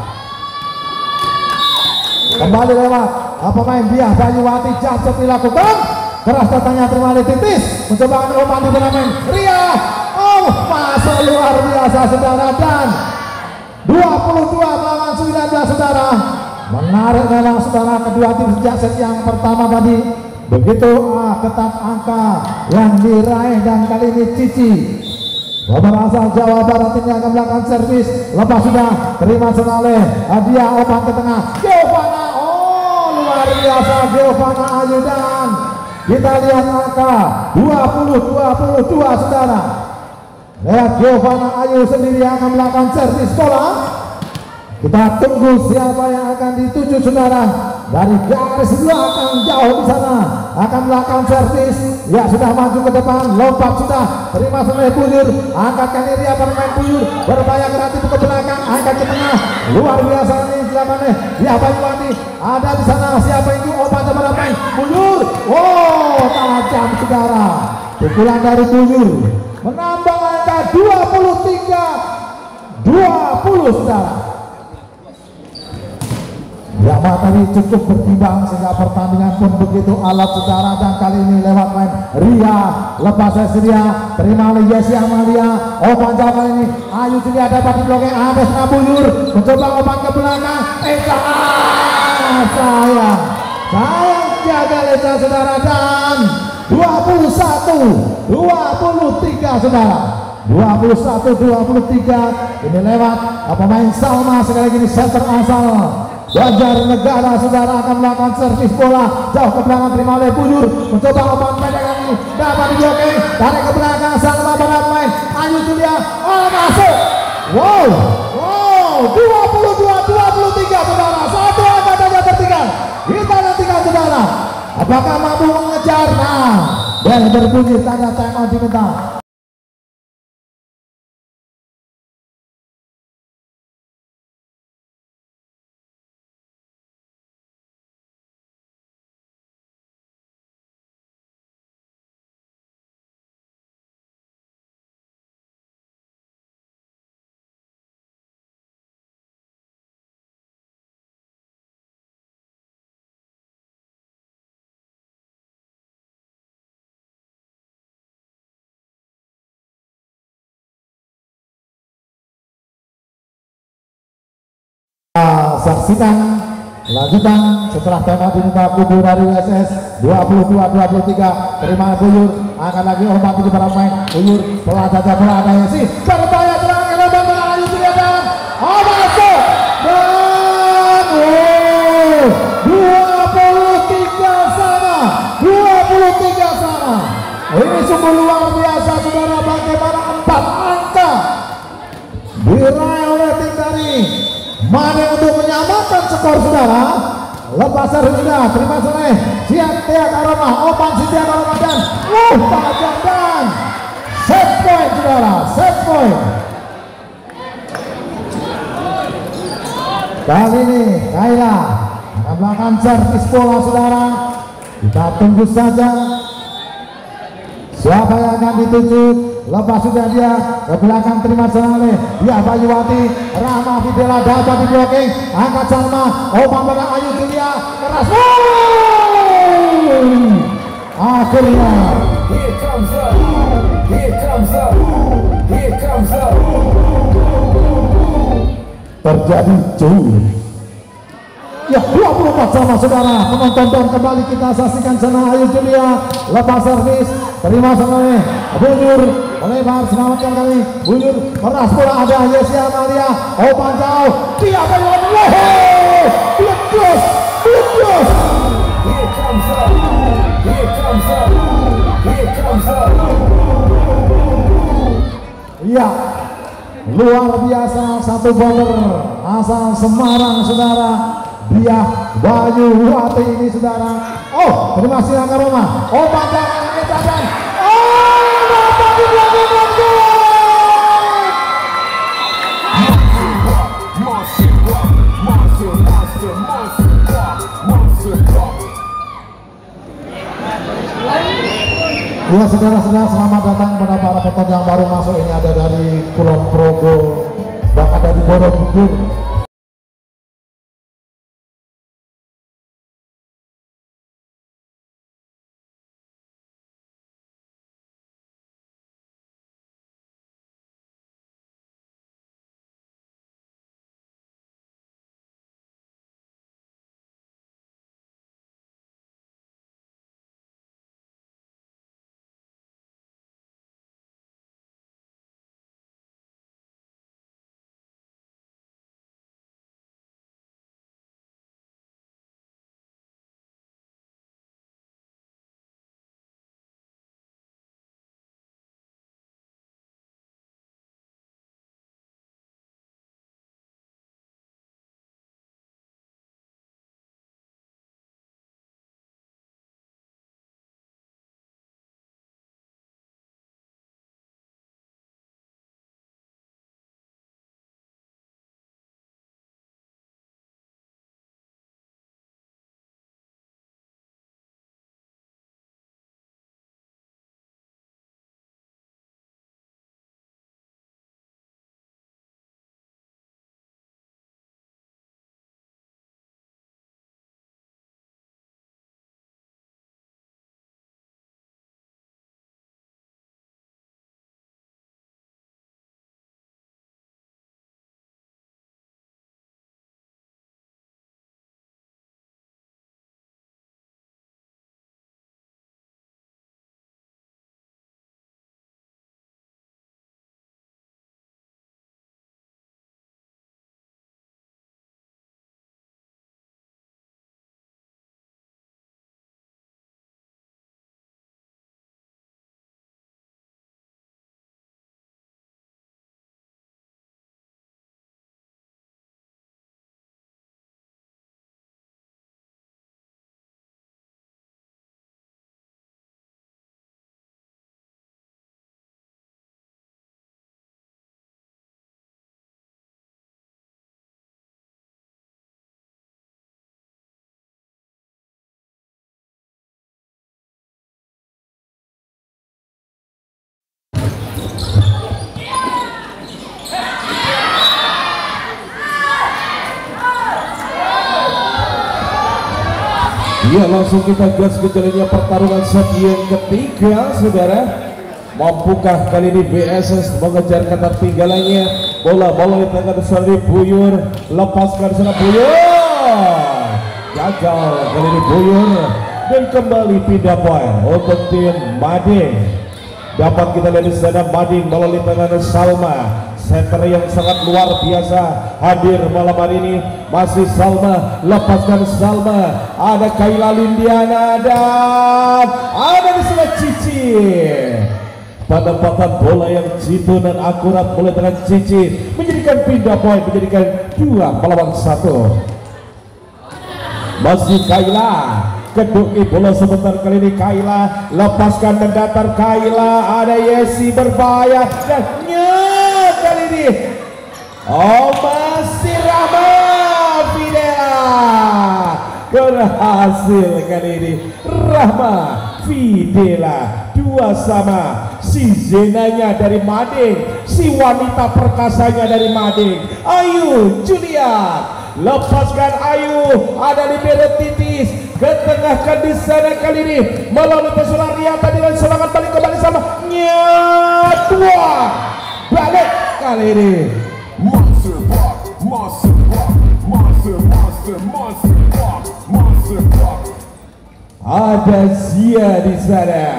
[SPEAKER 2] Kembali lewat pemain dia Banyuwanti, jatuh dilakukan, keras datangnya terima oleh titis, mencoba umpan di belakang Ria, oh masuk luar biasa saudara, dan 22 melawan 19 saudara. Menarik memang saudara kedua tim sejak set yang pertama tadi. Begitu ketat angka yang diraih, dan kali ini Cici pemain asal Jawa Barat ini akan melakukan servis, lepas sudah terima oleh hadiah opan ke tengah Giovanna, oh luar biasa Giovanna Ayu, dan kita lihat angka 20-22 saudara. Lihat Giovanna Ayu sendiri akan melakukan servis bola. Kita tunggu siapa yang akan dituju saudara. Dari garis belakang jauh di sana akan melakukan servis, ya sudah maju ke depan, lompat sudah terima oleh Buyur, angkatkan diri pemain Buyur, berbahaya kreatif ke belakang, angkat ke tengah, luar biasa ini silakan ya Banyuwanti ada di sana, siapa itu obat kepada pemain Buyur, oh tajam saudara, pukulan dari Buyur menambah angka 23-20 saudara. Ya tadi cukup bertimbang sehingga pertandingan pun begitu alat saudara, dan kali ini lewat main Ria, lepas Ria terima oleh Yesi Amalia, opan jauh kali ini Ayu Julia dapat diblokir, Abes Nabuyur mencoba opan ke belakang Eka, sayang gagal Eka saudara, dan 21-23 saudara, 21-23 ini lewat pemain Salma, sekali lagi ini center asal Banjarnegara saudara akan melakukan servis bola jauh ke belakang, terima oleh Buyur, mencoba opan pendek kali dapat diblokir, tarik ke belakang Salma pada main Ayu Julia, oh masuk, wow 22-23 saudara, satu angka saja tertinggal. Kita nantikan saudara apakah mampu mengejar, nah dan berbunyi tanda time out diminta. Saksikan Lanjutan setelah tembak diminta kubu dari SS 22-23, terima Buyur, akan lagi umpan tinggi para pemain. Buyur pelan saja, bola ada Yesi, berbahaya terang lebar bola Ayu Julia dan masuk dan 23 sama, 23 sama. Ini sungguh luar biasa saudara, bagaimana 4 angka diraih oleh tim dari Made untuk menyamakan skor saudara. Lepas dari sudah terima oleh Sintia Karoma, umpan Sintia Karoma dan tajam dan set point saudara, set point. Kali ini Kaila akan melakukan servis bola saudara. Kita tunggu saja siapa yang akan dituju. Lepas sudah dia ke belakang, terima oleh dia Bayuwati. Rahma Fidela dapat di blocking, angkat Salma, umpan pada Ayu Julia keras. Akhirnya
[SPEAKER 3] here comes up, here comes up, here comes up.
[SPEAKER 2] terjadi jauh. Ya 24 sama saudara, penonton kembali kita saksikan sana Ayu Julia lepas servis, terima oleh Buyur, melebar selamatkan kali Buyur, keras bola ada Yesi Amalia, umpan jauh, dia akan Bius.
[SPEAKER 3] Here comes up, here comes up, here comes up.
[SPEAKER 2] Iya, luar biasa satu bomber asal Semarang saudara. Dia Bayuwati ini saudara. Oh, terima kasih Angga Roma. Oh, pandangan dan dapat di belakang gol. Ya saudara-saudara, selamat datang kepada para penonton yang baru masuk. Ini ada dari Kulon Progo, bahkan dari Borobudur.
[SPEAKER 1] Ya, langsung kita gas ke jalannya pertarungan set yang ketiga saudara. Mampukah kali ini BSS mengejar ketertinggalannya? Bola di tengah dari Buyur, lepaskan sana Buyur. gagal kali ini Buyur, dan kembali pindah poin untuk tim Mading. Dapat kita lihat di sana Mading melalui tangan Salma, center yang sangat luar biasa hadir malam hari ini. Masih Salma, lepaskan Salma, ada Kayla Lindiana dan ada di sana Cici. Penempatan bola yang jitu dan akurat mulai dengan Cici menjadikan pindah poin, menjadikan 2-1. Masih Kayla, keduki bola sebentar kali ini Kayla, lepaskan dan datar Kayla, ada Yesi berbahaya dan kali ini masih Rahma Fidela berhasil kali ini. Rahma Fidela 2-2. Si Zenanya dari Mading, si wanita perkasanya dari Mading, Ayu Julia, lepaskan Ayu, ada libero titis, ketengahkan di sana kali ini melalui pesulan Ria tadi dan serangan balik kembali sama Nyatwa, balik kali ini.
[SPEAKER 3] Monster Pop, Monster Pop, Monster Pop, Monster Pop.
[SPEAKER 1] Ada Zia di sana.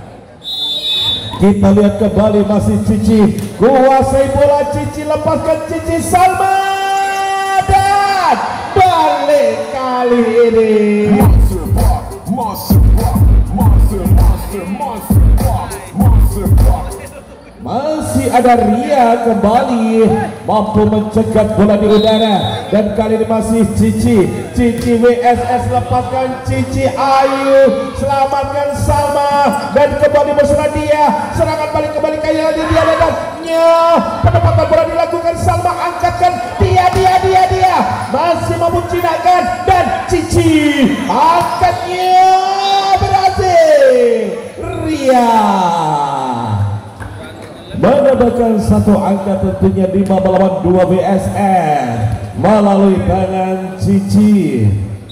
[SPEAKER 1] Kita lihat kembali masih Cici, kuasai bola Cici, lepaskan Cici, Salma dan balik kali ini.
[SPEAKER 3] Monster Pop, Monster Pop, Monster Pop, Monster Pop.
[SPEAKER 1] Masih ada Ria kembali mampu mencegat bola di udara dan kali ini masih Cici WSS, lepaskan Cici, Ayu, selamatkan Salma dan kembali bersama dia, serangan balik kembali Kayla dia dan penempatan bola dilakukan Salma, angkatkan dia masih mampu cinakan dan Cici angkatnya berhasil. Ria menambahkan satu angka tentunya 5-2 BSN melalui tangan Cici.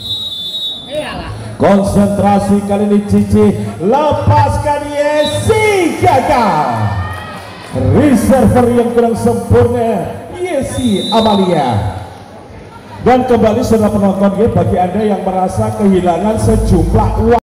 [SPEAKER 1] Konsentrasi kali ini Cici, lepaskan Yesi, gagal. Reserver yang kurang sempurna Yesi Amalia. Dan kembali saudara penonton, bagi Anda yang merasa kehilangan sejumlah uang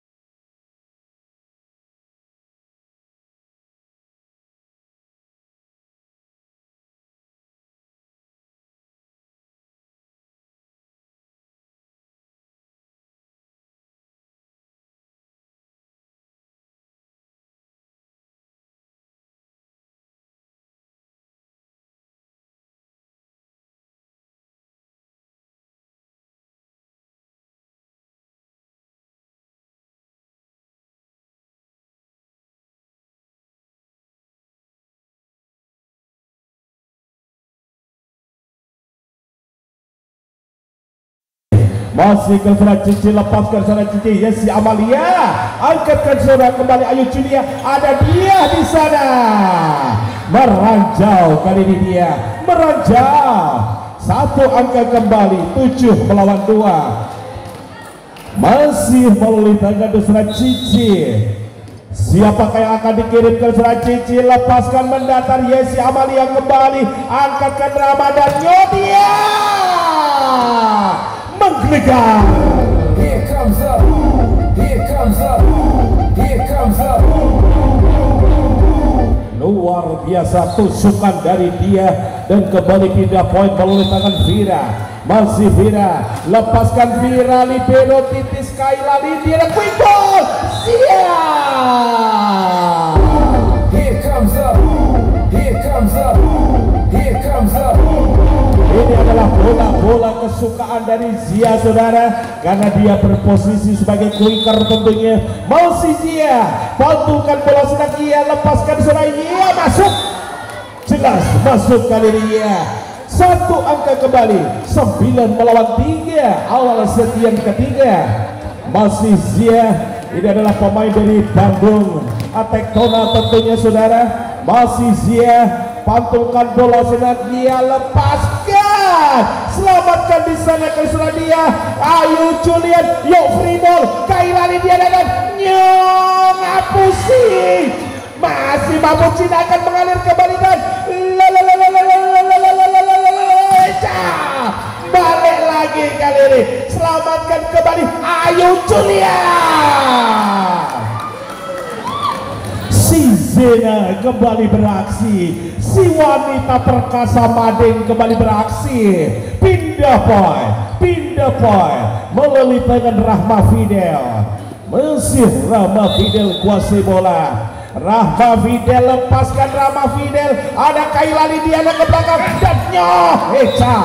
[SPEAKER 1] masih ke sana Cici, lepaskan sana Cici, Yesi Amalia, angkatkan sana kembali Ayu Julia, ada dia di sana, meranjau kali ini dia, meranjau, satu angka kembali, 7-2, masih melalui tangan sana Cici. Siapakah yang akan dikirimkan sana Cici, lepaskan mendatar Yesi Amalia kembali, angkatkan Ramadan Yodia menggelegar.
[SPEAKER 3] Here comes up, here comes up, here comes up.
[SPEAKER 1] Luar biasa tusukan dari dia dan kembali pindah poin melalui tangan Vira. Masih Vira, lepaskan Vira, libero titis Kayla Lindiana, quick ball, siap.
[SPEAKER 3] Here comes up, here comes up, here comes up.
[SPEAKER 1] Ini adalah bola-bola kesukaan dari Zia saudara, karena dia berposisi sebagai quicker tentunya. Masih Zia, bantukan bola sedang ia, lepaskan saudara, ia masuk, jelas masuk kali ini ia. Satu angka kembali, 9-3 awal setiap ketiga. Masih Zia, ini adalah pemain dari Bandung Atektona tentunya saudara. Masih Zia, pantulkan bola sedang dia, lepaskan, selamatkan di sana ke dia, Ayu Julian, yuk free ball, Kayla Lindiana dan ngapusi, masih mampu Cina akan mengalir kembali dan balik lagi kali ini, selamatkan Julian. Si Zena kembali beraksi, si wanita perkasa Mading kembali beraksi. Pindah point melalui tangan Rahma Fidel. Masih Rahma Fidel kuasai bola. Rahma Fidel lepaskan Rahma Fidel. Ada Kayla Lidiana ke belakang dan Eca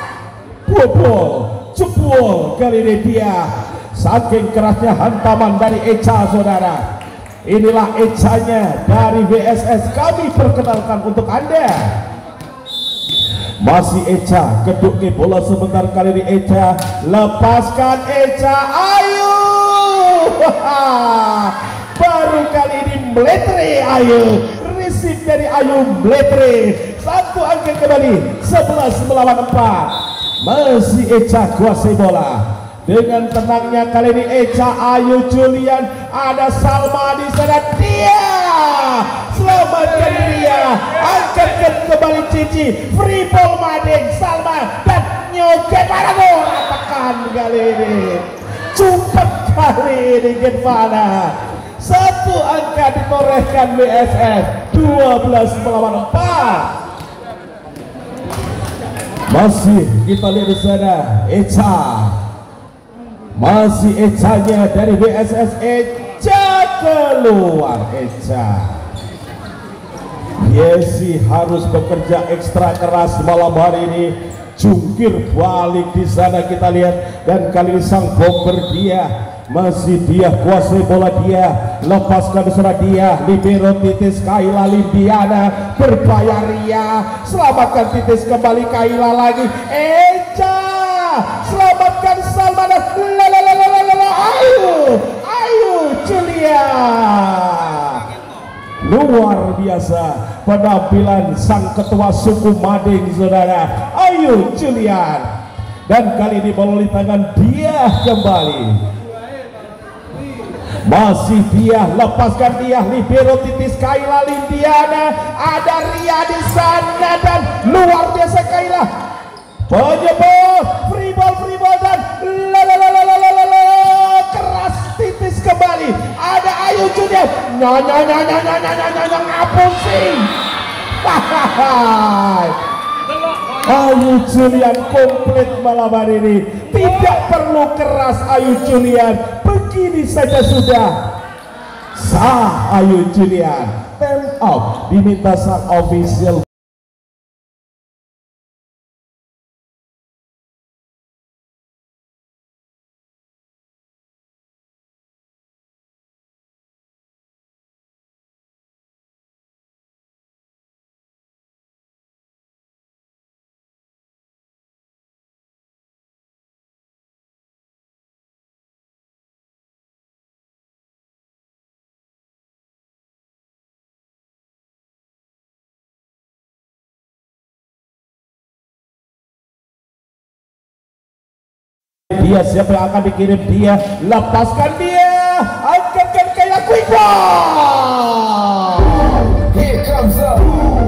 [SPEAKER 1] jebol kali ini dia. Saking kerasnya hantaman dari Eca, saudara. Inilah Ecanya dari VSS, kami perkenalkan untuk Anda. Masih Eca, keduknya bola sebentar kali ini Eca. Lepaskan Eca, ayo. Baru kali ini Meletre Ayu. Receive dari Ayu Meletre. Satu angka kembali, 11 melawan 4. Masih Eca kuasai bola. Dengan tenangnya kali ini Eca, Ayu Julian, ada Salma di sana. Dia selamatkan dia, angkatkan kembali Cici, free ball Mading, Salma dan Nyoket Parago. Tekan kali ini, cepat kali ini Genvana. Satu angka ditorehkan BSS, 12 melawan 4. Masih kita lihat di sana Eca. Masih Ecanya dari BSS, Eca keluar Eca. Yesi harus bekerja ekstra keras malam hari ini. Jungkir balik di sana kita lihat, dan kali ini sang bomber dia. Masih dia kuasai bola, dia lepaskan di sana, dia libero Titis Kayla Lindiana berbahaya Ria, selamatkan Titis kembali Kayla lagi, Eca selamatkan Salma dan ayo Julia. Luar biasa penampilan sang ketua suku Mading, saudara, ayo Julian. Dan kali ini melalui tangan dia kembali. Masih dia, lepaskan dia, libero Titis Kayla Lindiana, ada Ria di sana dan luar biasa Kayla. Penyebut free ball dan keras Titis kembali. Ada Ayu Julian, ngapusin. Ayu Julian komplit malam hari ini. Tidak perlu keras Ayu Julian, begini saja sudah sah Ayu Julian. Time out diminta sang official. Dia siapa yang akan dikirim, dia lepaskan, dia angkatkan kayak quick ball.
[SPEAKER 3] Here comes up.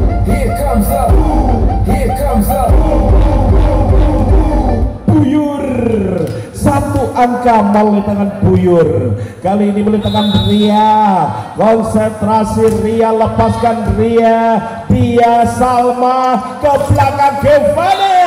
[SPEAKER 1] Buyur satu angka melalui tangan Buyur. Kali ini melalui tangan Ria. Konsentrasi Ria, lepaskan Ria. Dia Salma ke belakang Genvana.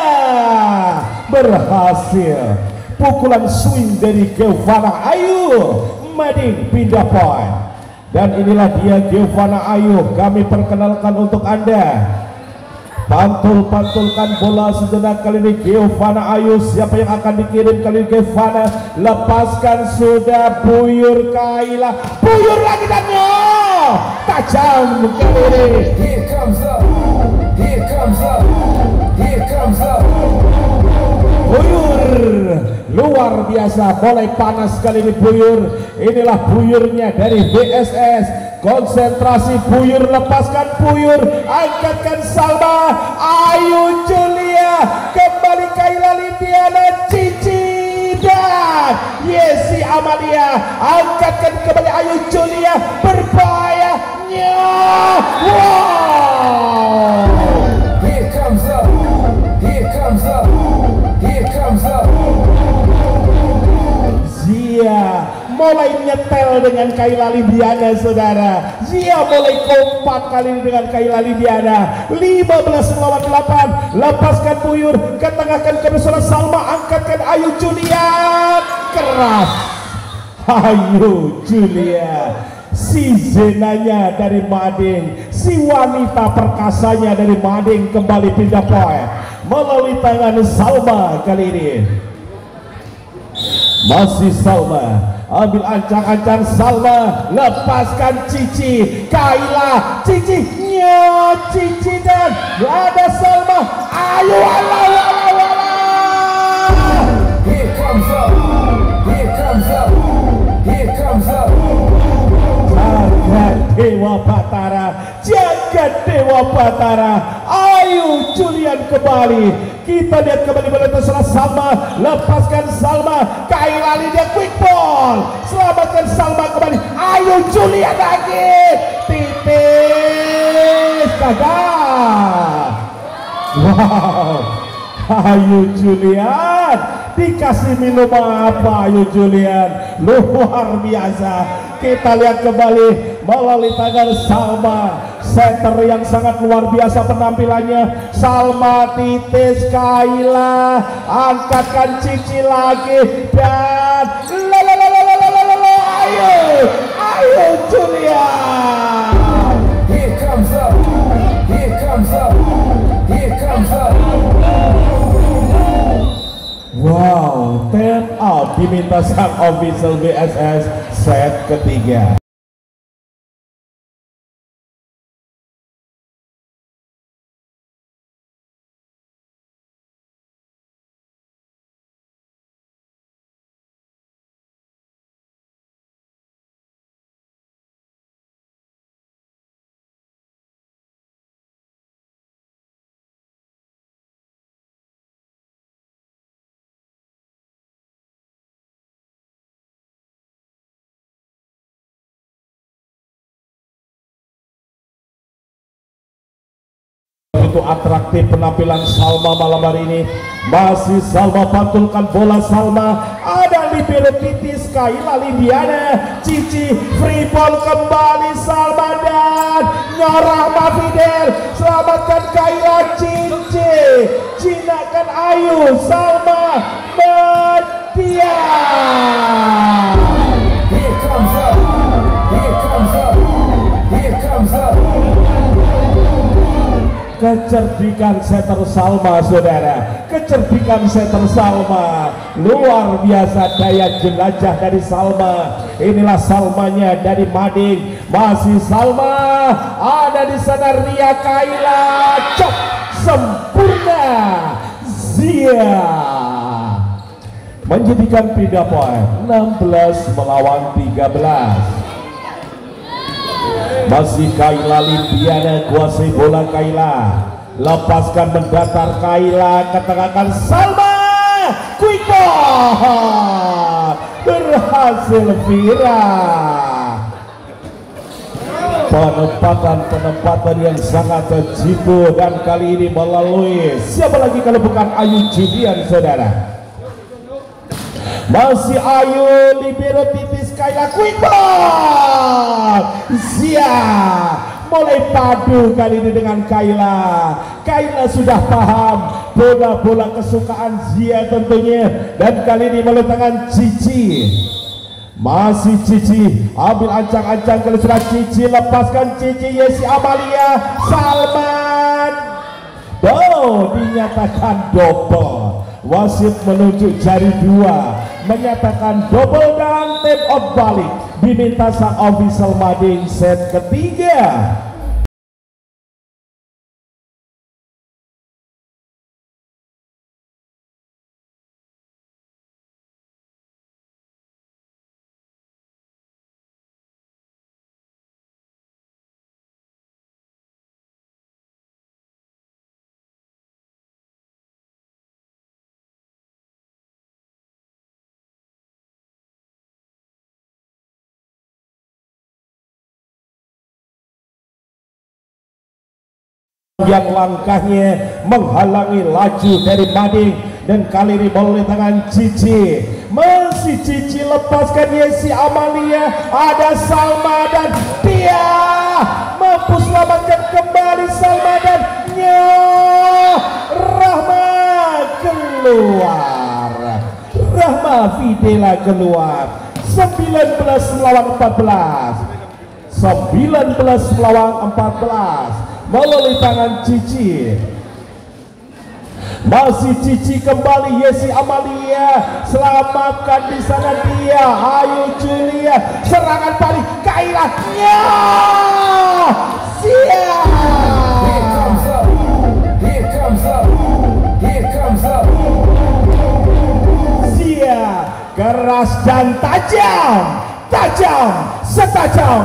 [SPEAKER 1] Berhasil. Pukulan swing dari Genvana Ayu. Mading pindah point. Dan inilah dia Genvana Ayu, kami perkenalkan untuk Anda. Pantul-pantulkan bola sejenak kali ini Genvana Ayu. Siapa yang akan dikirim kali ini Genvana? Lepaskan sudah Buyur Kayla. Buyur lagi dan tajam kali ini.
[SPEAKER 3] Here comes up.
[SPEAKER 1] Buyur luar biasa, mulai panas kali ini Buyur. Inilah Buyurnya dari BSS. Konsentrasi Buyur, lepaskan Buyur, angkatkan Salma. Ayu Julia kembali Kayla Lindiana, Cici dan Yesi Amalia, angkatkan kembali Ayu Julia, berbahaya. Wow. Zia mulai nyetel dengan Kayla Lidiana, saudara. Zia mulai kompak kali ini dengan Kayla Lidiana. 15 melawan 8. Lepaskan Puyur, ketengahkan ke saudara Salma, angkatkan Ayu Julian. Keras Ayu Julian. Si Zenanya dari Mading, si wanita perkasanya dari Mading kembali pindah poin melalui tangan Salma kali ini. Masih Salma, ambil ancang-ancang Salma, lepaskan Cici, Kayla, Cici, Cici dan ada Salma. Ayo,
[SPEAKER 3] Here comes up. Here comes up. Here comes up.
[SPEAKER 1] Jagat Dewa Batara, Ayu Julian kembali. Kita lihat kembali bola terserah Salma, lepaskan Salma, Kayla Lidia quick ball, selamatkan Salma kembali, Ayu Julian lagi, titis gagal. Wow, Ayu Julian dikasih minum apa Ayu Julian, luar biasa. Kita lihat kembali melalui tangan Salma, setter yang sangat luar biasa penampilannya. Salma, titis, Kayla, angkatkan Cici lagi dan Ayu Julian.
[SPEAKER 3] Here comes up. Here comes up. Here comes up.
[SPEAKER 1] Wow, turn out diminta sang official BSS set ketiga. Itu atraktif penampilan Salma malam hari ini. Masih Salma, pantulkan bola Salma, ada libero titis Kayla Lidiana, Cici free ball kembali Salma dan Nyorah Mafidel, selamatkan Kayla, Cici jinakan Ayu, Salma Media.
[SPEAKER 3] Here comes up. Here comes up. Here comes up.
[SPEAKER 1] Kecerdikan setter Salma, saudara, kecerdikan setter Salma, luar biasa daya jelajah dari Salma. Inilah Salmanya dari Mading. Masih Salma, ada di sana Ria, Kayla, cop sempurna. Zia menjadikan pindah poin 16 melawan 13. Masih Kayla Lidiana, kuasai bola Kayla, lepaskan mendatar Kayla, ketengahkan Salma, quick ball, berhasil Vira. Penempatan yang sangat jitu dan kali ini melalui siapa lagi kalau bukan Ayu Julian, saudara. Masih Ayu, libero titis, Kayla quick ball. Zia mulai padu kali ini dengan Kayla. Kayla sudah paham bola-bola kesukaan Zia tentunya, dan kali ini melalui tangan Cici. Masih Cici, ambil ancang-ancang kalau sudah Cici, lepaskan Cici, Yesi Amalia, Salman. Dinyatakan double. Wasit menunjuk jari 2, menyatakan double dan tap out balik. Diminta sang official Mading set ketiga. Yang langkahnya menghalangi laju dari Mading, dan kali ini melalui tangan Cici masih Cici lepaskan Yesi Amalia, ada Salma dan dia mampu selamatkan kembali Salma dan Rahma keluar, Rahma Fidela keluar. 19 melawan 14, 19 melawan 14 melalui tangan Cici. Masih Cici kembali, Yesi Amalia selamatkan di sana dia, ayo Julia, serangan balik Kaila, siap.
[SPEAKER 3] Here comes up. Here comes up. Here comes up.
[SPEAKER 1] Zia keras dan tajam, tajam setajam.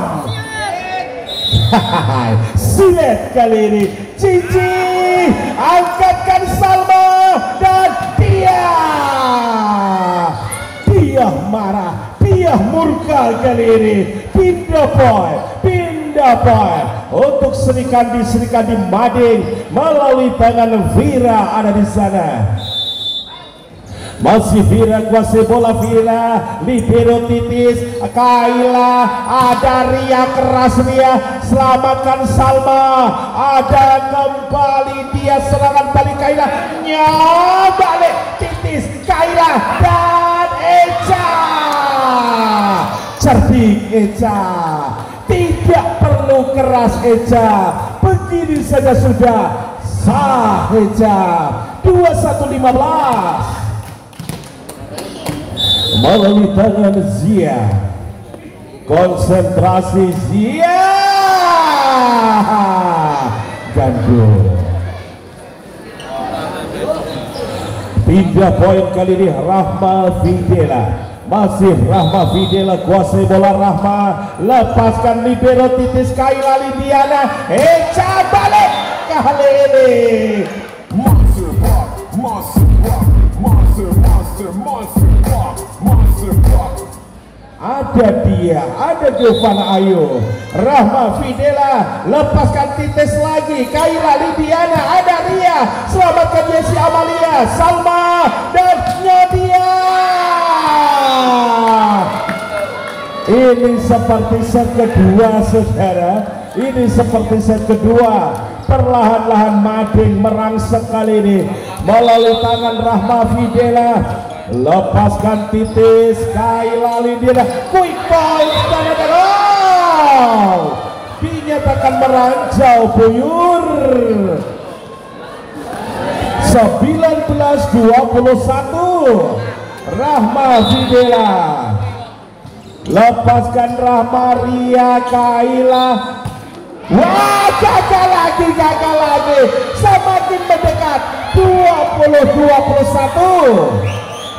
[SPEAKER 1] Silet kali ini Cici angkatkan Salma dan dia marah, dia murka kali ini. Pindah point untuk Serikandi Mading melalui tangan Vira ada di sana. Masih Vira kuasai bola, Vira libero titis, Kaila, ada Ria keras, Ria selamatkan Salma, ada kembali dia serangan balik Kaila, balik titis Kaila dan Eca, cerdik Eca, tidak perlu keras Eca, begini saja sudah sah Eca. 21-15 melalui tangan Zia, konsentrasi Zia, gandul. Pindah poin kali ini Rahma Fidela, masih Rahma Fidela kuasai bola. Rahma lepaskan libero titis Kaila Lidiana, Eca balik kali ini.
[SPEAKER 3] Monster Park, Monster Park, Monster Park, Monster Park.
[SPEAKER 1] Ada dia, ada Giovanna Ayu, Rahma Fidela lepaskan titis lagi, Kaila Lidiana, ada Ria selamatkan Yesi Amalia, Salma dan Nadia. Ini seperti set kedua saudara, ini seperti set kedua. Perlahan-lahan Mading merangsek kali ini melalui tangan Rahma Fidela, lepaskan titis Kaila Lidiana, quick ball dan ada gol, dinyatakan meranjau buyur. 19-21 Rahma Fidela, lepaskan Rahma, Ria, Kaila. Wah, gagal lagi, semakin mendekat. 20-21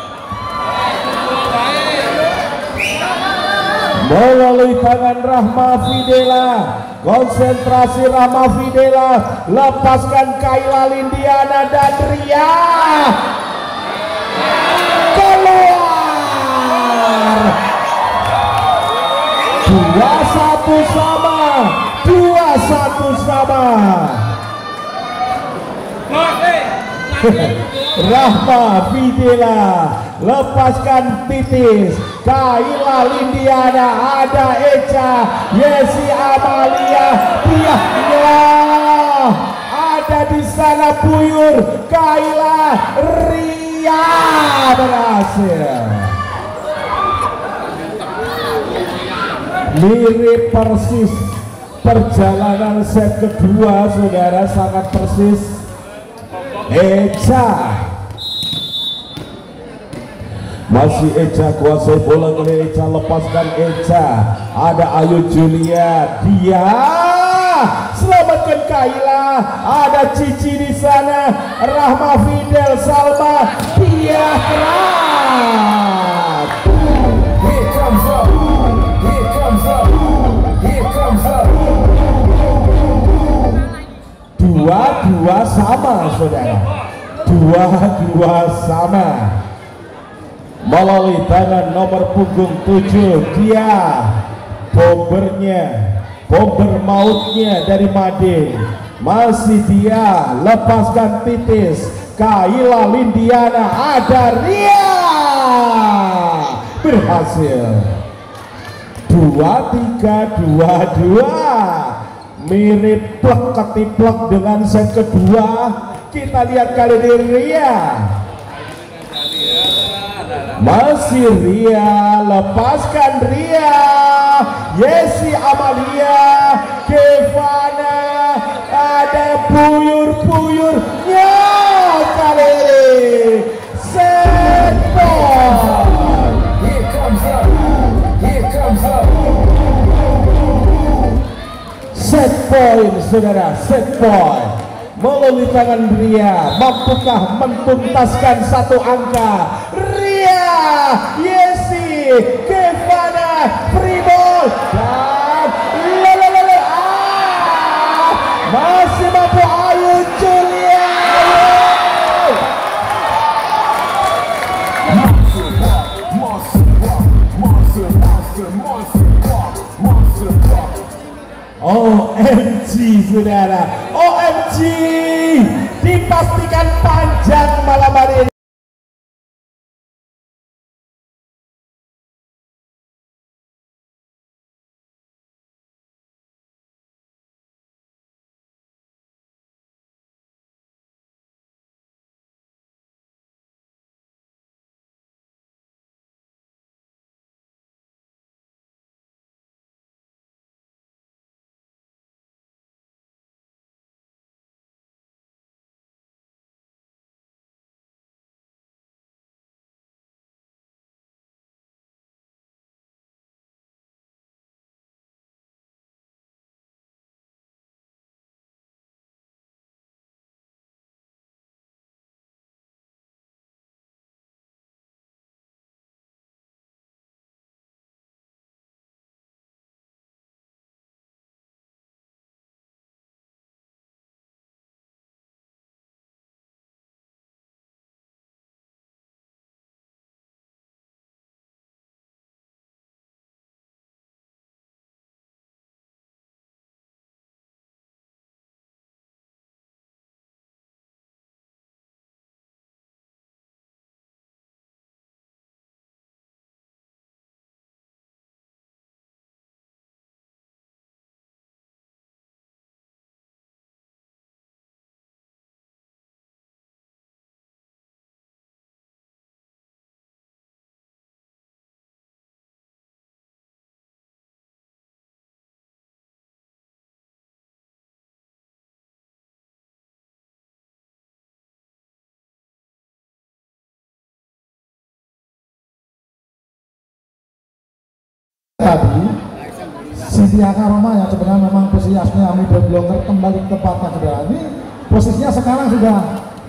[SPEAKER 1] melalui tangan Rahma Fidela, konsentrasi Rahma Fidela, lepaskan Kaila Lindiana dan Ria keluar. 2-1 sama, 2-1 sama. Rahma Fidela lepaskan titis Kaila Lindiana, ada Eca, Yesi Amalia, dia ada di sana buyur Kaila, Ria berhasil. Mirip persis perjalanan set kedua saudara, sangat persis. Eca, masih Eca kuasai bola kali. Eca lepaskan Eca, ada Ayu Julia, dia selamatkan Kaila, ada Cici di sana, Rahma Fidel, Salma, dia keras.
[SPEAKER 3] Here comes up. Here comes up. Here comes up.
[SPEAKER 1] 2-2 sama saudara, 2-2 sama melalui tangan nomor punggung 7, dia bomber mautnya dari Mading, masih dia lepaskan titis Kaila Lindiana, ada Ria berhasil. 2-3-2-2, mirip plek ketiplek dengan set kedua. Kita lihat kali ini Ria, masih Ria, lepaskan Ria, Yesi Amalia, Kevana, ada puyur-puyurnya kali ini. Set point.
[SPEAKER 3] Here comes up. Here comes up.
[SPEAKER 1] Set point, saudara, set point. Melalui tangan Ria, mampukah mentuntaskan satu angka? Ria, Yesi, Kevana, free ball, dan masih mampu Ayu Julia. OMG saudara, OMG, dipastikan panjang malam hari ini.
[SPEAKER 2] Tadi Cynthia Karoma yang sebenarnya memang posisinya middle blocker kembali ke tempatnya saudara. Ini posisinya sekarang sudah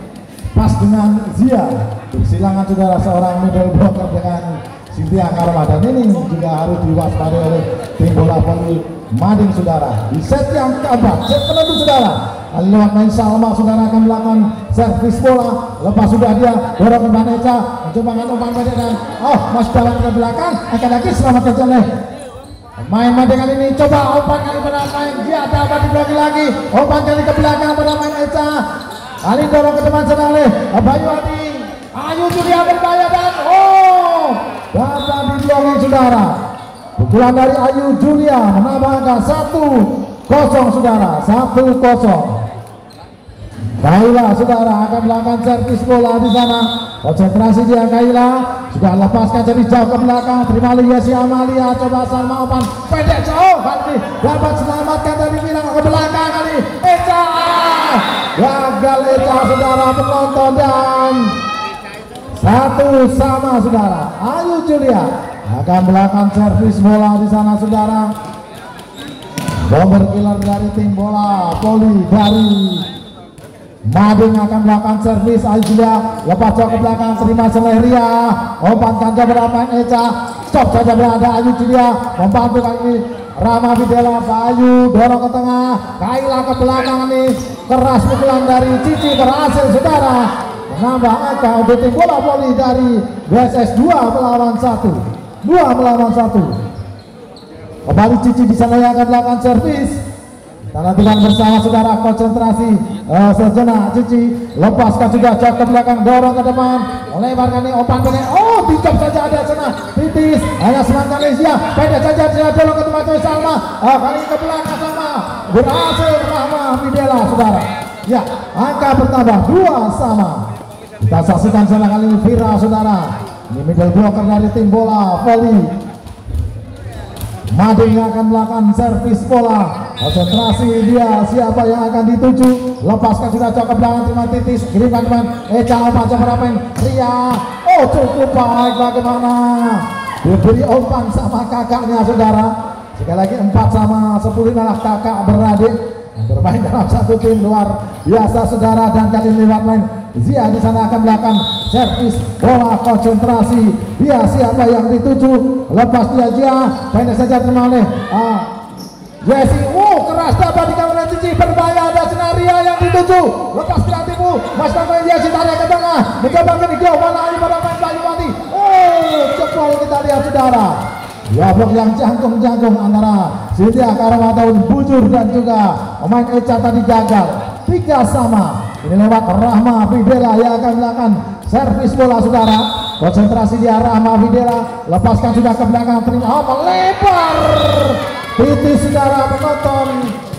[SPEAKER 2] pas dengan Zia. Silangan saudara seorang middle blocker dengan Cynthia Karoma, dan ini juga harus diwaspadai oleh tim bola voli Mading saudara. Di set yang keempat, set penentu saudara. Lewat main Salma saudara akan melakukan servis bola. Lepas sudah dia dorong ke Vanessa, mencoba dengan umpan pendek dan masih jalan ke belakang. Akan lagi selamat kerja oleh main Mading kali ini. Coba umpan kali pada main dia dapat dibloki lagi. Umpan kali ke belakang pada main Eca. Kali dorong ke depan sana oleh Bayu Adi. Ayu Julia berbahaya dan dapat dibloki saudara. Pukulan dari Ayu Julia menambah angka 1-0 saudara, 1-0. Kaila saudara akan melakukan servis bola di sana. Konsentrasi dia Kaila, sudah lepaskan jadi jauh ke belakang. Terima Yesi Amalia, coba Salma umpan pendek jauh kali dapat selamatkan dari bilang ke belakang kali. Eca gagal Eca saudara penonton, dan 1-1 saudara. Ayu Julia akan melakukan servis bola di sana saudara. Bomber killer dari tim bola voli dari Mading akan melakukan servis. Ayu Julia lepas jauh ke belakang, terima seleh Ria, umpan ganda berapa Eca, stop saja berada Ayu Julia membantu kali Rama Videla. Bayu dorong ke tengah, Kaila ke belakang nih, keras pukulan dari Cici berhasil saudara menambah angka untuk tim bola voli dari WSS 2 melawan 1. Kembali Cici di sana yang akan melakukan servis. Tangan bersama saudara, konsentrasi sejenak. Cici lepaskan sudah jauh ke belakang, dorong ke depan, lebarkan ini umpan pendek. Dijam saja ada sana Titis, hanya serangan Malaysia pendek saja dia dorong ke tempat Salma. Kali ini ke belakang Salma berhasil Rahma Fidela saudara. Ya, angka bertambah 2 sama. Kita saksikan sana kali ini Vira saudara. Ini middle blocker dari tim bola voli. Mading akan melakukan servis bola. Konsentrasi dia, siapa yang akan dituju. Lepaskan sudah cokap belakang terima Titis. Kirimkan teman Eca macam berapa Ria. Oh cukup baik, bagaimana diberi umpan sama kakaknya saudara. Sekali lagi 4 sama 10 adalah kakak beradik bermain dalam satu tim luar biasa saudara. Dan kali ini lewat line Zia di sana akan melakukan servis bola. Konsentrasi dia, siapa yang dituju. Lepas dia Zia pendek saja terima oleh Jesse. Keras dapat di kawanan Cici, berbahaya. Ada Senaria yang dituju. Lepas kreatifmu Mas Tangan Jesse tarik ke tengah mencoba ke Nigel bola ini pada main Banyuwangi. Jempol kita lihat saudara. Ya blok yang jangkung antara Cynthia Karawataun Bujur dan juga pemain Eca tadi gagal. 3 sama. Ini lewat Rahma Fidela yang akan melakukan servis bola saudara. Konsentrasi dia Rahma Fidela. Lepaskan sudah ke belakang terima melebar. Titis saudara penonton.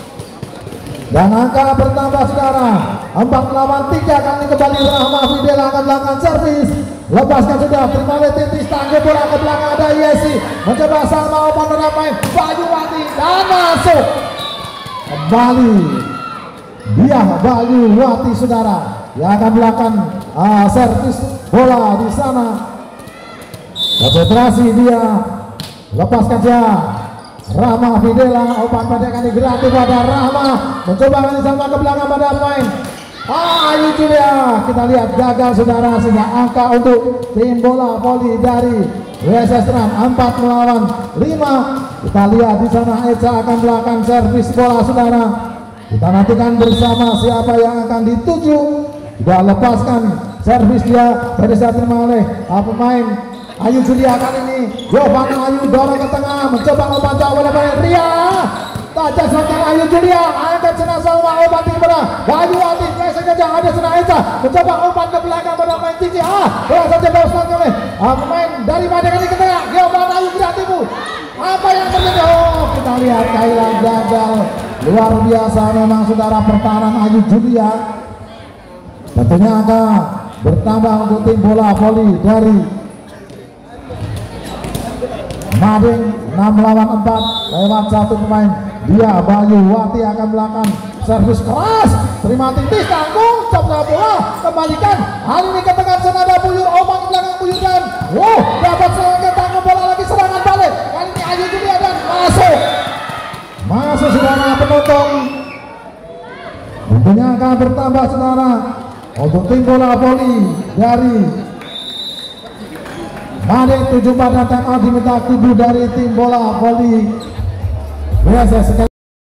[SPEAKER 2] Dan angka bertambah saudara 4 lawan 3. Kali kembali Rahma Fidela akan melakukan servis. Lepaskan sudah terima oleh Titis. Tangguh bola ke belakang ada Yesi. Mencoba Salma open main Banyuwangi dan masuk. Kembali dia Banyuwangi saudara yang akan melakukan servis bola di sana. Konsentrasi dia. Lepaskan dia Rahma Fidela, umpan pendek kali gratis pada Rahma. Mencoba kali sama ke belakang pada main Ayu Julia. Kita lihat gagal saudara, sehingga angka untuk tim bola voli dari WSS Ram 4 melawan 5. Kita lihat di sana Eca akan melakukan servis bola saudara. Kita nantikan bersama siapa yang akan dituju. Sudah lepaskan servis dia pada saat terima oleh pemain Ayu Julia. Kali ini Giovanna Ayu dorong ke tengah mencoba umpan jauh pada Ria. Tajam serangan Ayu Julia angkat senang Salma umpan tinggi pada Banyuwangi. Saja ada senang Eca mencoba umpan ke belakang pada main tinggi. Bola saja berusaha oleh pemain dari Madang kali ke tengah. Giovanna Ayu kreatifmu. Apa yang terjadi? Kita lihat Kaila gagal. Luar biasa memang saudara pertahanan Ayu Julia. Tentunya akan bertambah untuk tim bola voli dari Mading 6 lawan 4 lewat 1 pemain. Dia Banyuwangi akan melakukan servis keras. Terima Titis tanggung coba bola kembalikan. Hal ini ke tengah sana ada Buyur. Oman ke belakang Buyur dan dapat serangan tanggung bola lagi serangan balik. Kali ini Ayu Julia dan masuk saudara penonton. Tentunya akan bertambah saudara untuk tim bola voli dari Mading 7 pada time out diminta tubuh dari tim bola voli biasa sekali.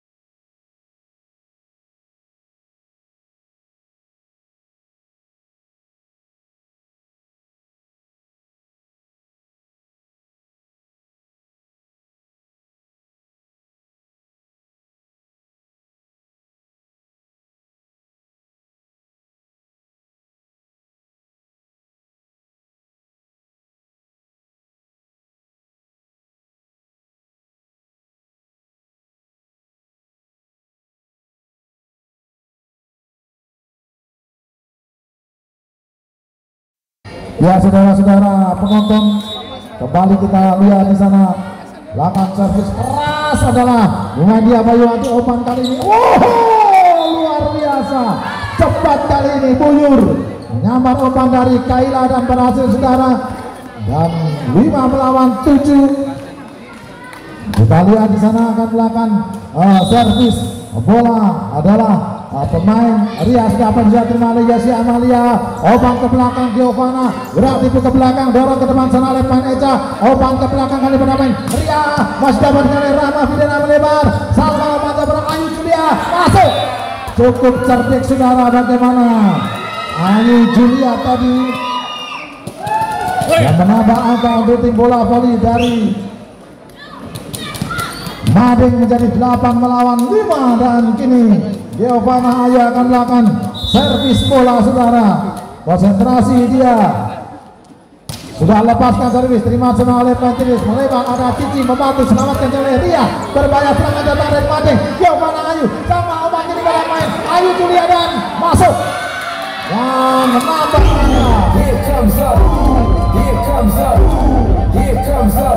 [SPEAKER 2] Ya saudara-saudara penonton, kembali kita lihat di sana lakukan servis keras adalah dengan dia Banyuwangi. Umpan kali ini luar biasa cepat kali ini Buyur menyambar umpan dari Kaila dan berhasil saudara. Dan 5 melawan 7. Kita lihat di sana akan melakukan servis bola adalah pemain Ria sudah bisa terima oleh Yesi Amalia. Oban ke belakang Giovanna, gerak tipu ke belakang, dorong ke depan sana oleh pemain Eca. Oban ke belakang kali bermain Ria, masih dapat dengan Rahma Fidela melebar. Salma manja berang Ayu Julia masuk. Cukup cerdik saudara, bagaimana Ayu Julia tadi yang menambah angka untuk tim bola voli dari Mading menjadi 8 melawan 5. Dan kini Giovanna Ayu akan melakukan servis bola saudara. Konsentrasi dia sudah lepaskan servis, terima sana oleh Pantilis, melebar ada Cici membantu selamatkan oleh Ria, berbahaya serangan datang dari Madeng, Giovanna Ayu sama Oman jadi pada main, Ayu Julia dan masuk dan menambah.
[SPEAKER 3] Here comes up. Here comes up. Here comes up.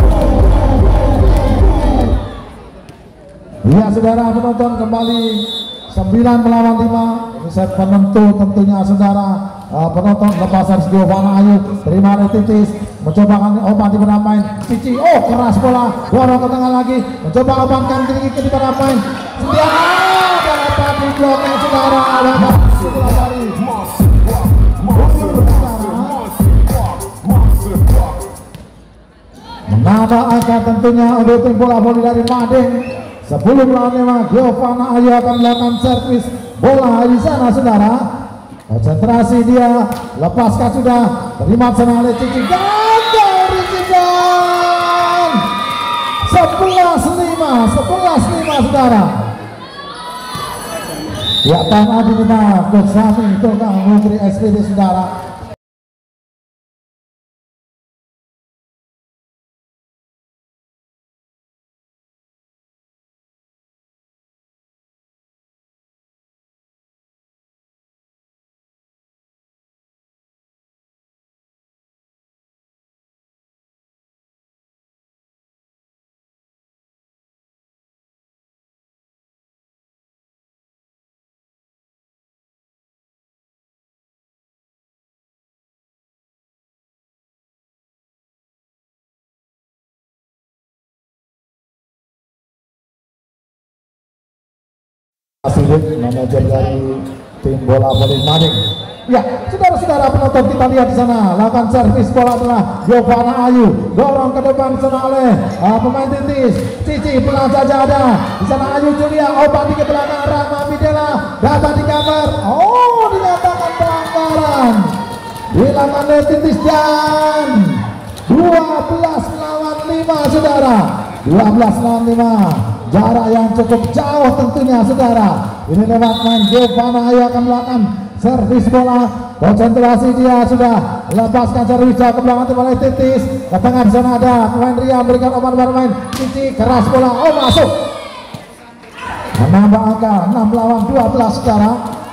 [SPEAKER 2] Ya saudara penonton, kembali 9 melawan 5. Ini set penentu tentunya saudara. Penonton lepasan Giovanna Ayu, terima dari Titis, mencoba Oman di pada main, Cici, oh keras bola, dorong ke tengah lagi, mencoba Oman tinggi di pada main, setia dapat di bloknya saudara. Menambah angka tentunya untuk tim bola voli dari Madeng. Sebelum lawan 5, Giovanna Ayu akan melakukan servis bola di sana saudara. Konsentrasi dia, lepaskan sudah, terima sana oleh Cici, gagal Cici, 11-5 saudara. Ya tangan di mana Coach Sami tukang Menteri SPD saudara. Asidik manajer dari tim bola voli Madeng. Ya, saudara-saudara penonton, kita lihat di sana, lakukan servis bola adalah Giovanna Ayu, dorong ke depan sana oleh pemain Titis, Cici pelan saja ada di sana Ayu Julia, obat di belakang Rahma Bidela, datang di kamar, oh dinyatakan pelanggaran, dilakukan oleh Titis dan 12 lawan 5 saudara, 12 lawan 5. Jarak yang cukup jauh tentunya saudara. Ini lewat main Giovanna Ayu akan melakukan servis bola. Konsentrasi dia sudah lepaskan servis ke belakang oleh Titis. Ke tengah sana ada pemain Ria memberikan obat bermain. Cici keras bola, oh masuk. Menambah angka 6 lawan 12 saudara.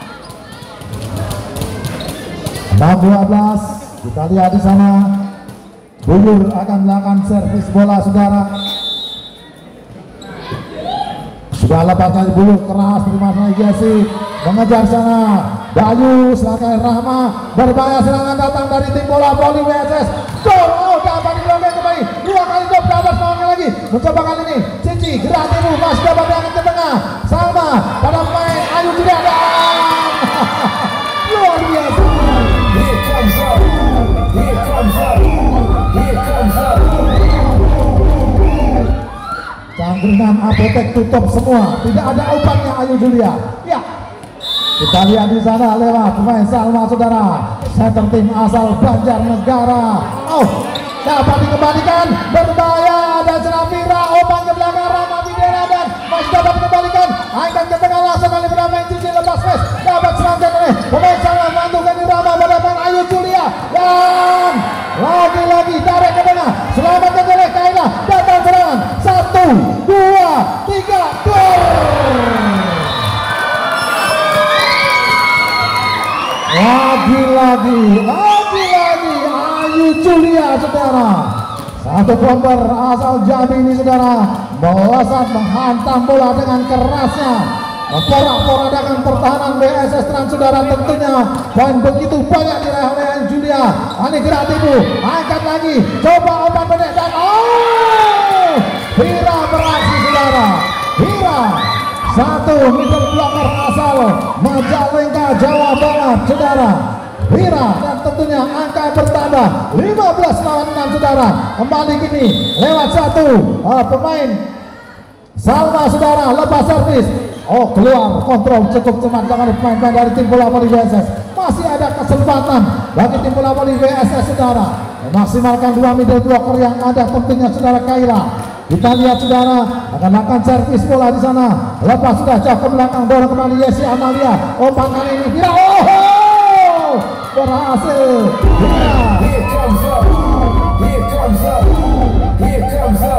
[SPEAKER 2] 6-12. Kita lihat di sana. Buyur akan melakukan servis bola saudara. Sudah lepaskan bulu keras terima sana Jesse mengejar sana Bayu selangkah Rahma berbahaya serangan datang dari tim bola voli WSS gol, oh dapat diblokir kembali 2 kali gol dapat serangan lagi mencoba kali ini Cici gerak tiru masih dapat diangkat ke tengah Salma pada pemain Ayu tidak ada luar biasa.
[SPEAKER 3] Here comes up. Here comes up. Here comes up.
[SPEAKER 2] Cangkringan apotek tutup semua, tidak ada obatnya Ayu Julia. Ya, kita lihat di sana lewat pemain Salma saudara, center tim asal Banjarnegara. Oh, dapat dikembalikan, berbahaya dan Serafira, obat ke belakang Rama Bidera dan masih dapat dikembalikan, angkat ke tengah langsung kali bermain Cici lepas face, dapat serangan oleh pemain Salma mantukan di Rama pada pemain Ayu Julia dan lagi-lagi tarik ke tengah, selamatkan oleh Kaila, datang serangan 1, 2, 3, gol. Lagi-lagi Ayu Julia saudara, satu bomber asal Jambi ini saudara, melesat menghantam bola dengan kerasnya, memporak-porandakan pertahanan BSS Trans saudara tentunya, dan begitu banyak diraih oleh Ayu Julia. Ini gerak tipu, angkat lagi, coba obat pendek dan oh, Hira beraksi saudara, Hira satu middle blocker asal Majalengka Jawa Barat saudara, Hira, dan tentunya angka bertambah 15 lawan 6 saudara. Kembali kini lewat satu pemain Salma saudara, lepas servis, oh keluar kontrol cukup cepat dengan pemain dari tim bola voli BSS. Masih ada kesempatan bagi tim bola voli BSS saudara memaksimalkan 2 middle blocker yang ada tentunya saudara Kaila. Kita lihat saudara akan melakukan servis bola di sana, lepas sudah jauh ke belakang, dorong kembali Yesi Amalia, umpan kali ini Vira, oh berhasil.
[SPEAKER 3] Here comes up. comes up. Here comes up.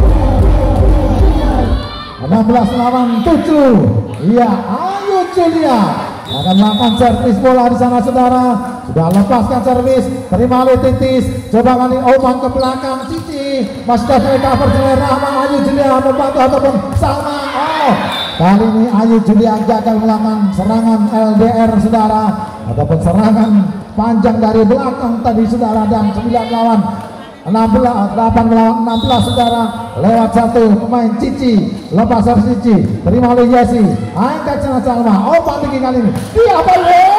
[SPEAKER 2] 16 lawan 7. Iya, Ayu Julia akan melakukan servis bola di sana saudara. Sudah lepaskan servis, terima oleh Titis. Coba kali umpan ke belakang Cici. Masih ada cover oleh Rahma. Ayu Julia membantu ataupun Salma. Oh, kali ini Ayu Julia gagal melakukan serangan LDR saudara, ataupun serangan panjang dari belakang tadi saudara. Dan 9 lawan 16, 8 melawan 16 saudara. Lewat satu pemain Cici, lepas servis Cici, terima oleh Yesi, angkat sana Salma. Oh, tinggi kali ini dia apa?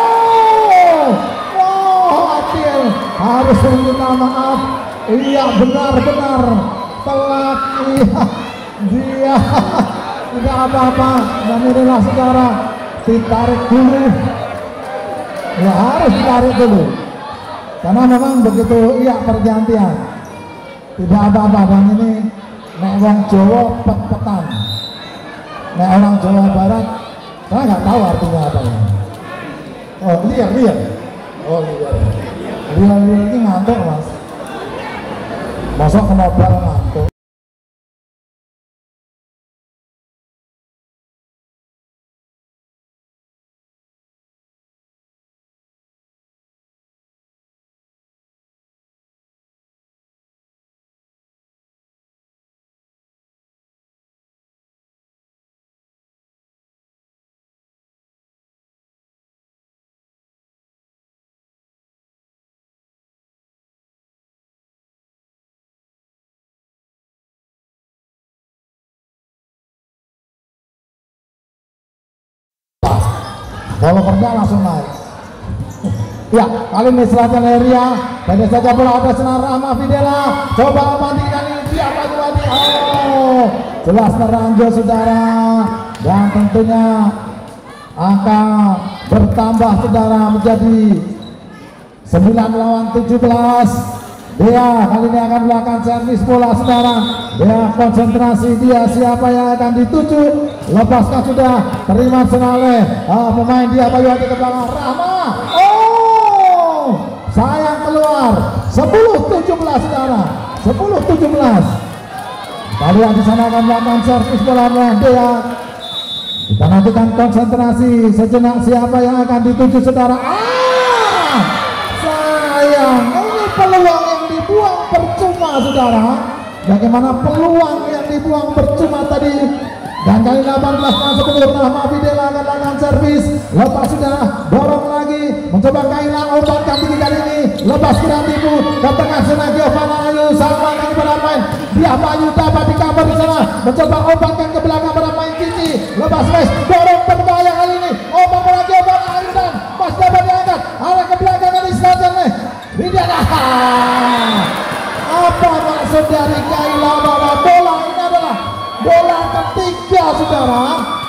[SPEAKER 2] Adil harus meminta maaf. Iya, benar-benar telat. Iya, dia tidak apa-apa. Dan inilah saudara, ditarik dulu. Ya, harus ditarik dulu karena memang begitu. Iya, pergantian tidak apa-apa. Dan ini nek wong Jawa pet-petan, nek orang Jawa Barat saya nggak tahu artinya apa ini. Oh, liar. Oh, liar ini ngantuk mas, masuk ke nobar ngantuk. Bola kerja langsung naik. Ya, kali ini selanjutnya Leria. Pendek saja bola ada senar Rahma Fidela. Coba mandi kali dia mati. Oh, jelas meranjau saudara. Dan tentunya angka bertambah saudara menjadi 9 lawan 17. Dia kali ini akan melakukan servis bola saudara. Dia konsentrasi, dia siapa yang akan dituju. Lepaskan sudah, terima senale pemain dia Bayu Hati ke belakang Rahma. Oh, sayang keluar. 10-17 saudara, 10-17. Kalian di sana akan melakukan servis bola dia. Kita nantikan konsentrasi sejenak siapa yang akan dituju saudara. Sayang, ini peluang yang dibuang percuma saudara. Bagaimana peluang yang dibuang percuma tadi. Dan kali 18 lawan 10 Rahma Fidela akan melakukan servis. Lepas sudah, dorong lagi, mencoba Kaila umpankan tinggi kali ini. Lepas kira tipu ke tengah sana Giovanna Ayu. Salma lagi bermain. Dia Bayu dapat di cover di sana. Mencoba umpankan ke belakang bermain Cici. Lepas mes, dorong berbahaya kali ini. Umpan bola Giovanna Ayu dan pas dapat diangkat. Arah ke belakang kali selanjutnya. Tidak. Apa maksud dari Kaila bahwa bola ini adalah bola ketiga saudara,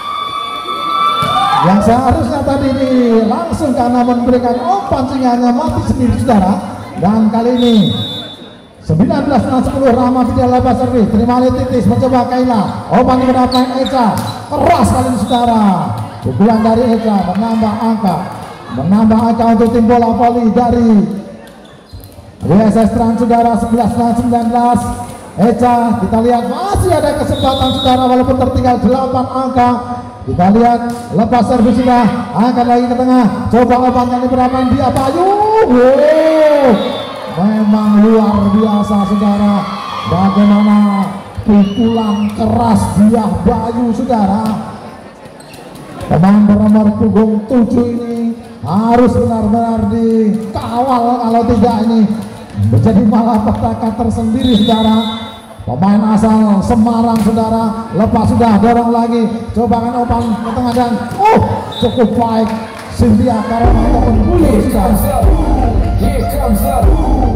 [SPEAKER 2] yang seharusnya tadi ini langsung karena memberikan umpan sehingga mati sendiri saudara. Dan kali ini 19 lawan 10 Rahma Fidela lepas servis, terima oleh Titis, mencoba Kaila umpan di belakang Eca, keras kali ini saudara. Pukulan dari Eca menambah angka untuk tim bola voli dari WSS Trans saudara. 11 lawan 19 Eca, kita lihat masih ada kesempatan saudara walaupun tertinggal 8 angka. Kita lihat lepas servis sudah, angkat lagi ke tengah, coba umpan yang berapa dia Bayu. Wow, memang luar biasa saudara, bagaimana pukulan keras dia Bayu saudara. Pemain bernomor punggung 7 ini harus benar-benar dikawal, kalau tidak ini menjadi malapetaka tersendiri saudara. Pemain asal Semarang saudara, lepas sudah, dorong lagi, coba kan umpan ke tengah dan cukup baik Cynthia Karama ataupun Bulu saudara.
[SPEAKER 3] Here comes up.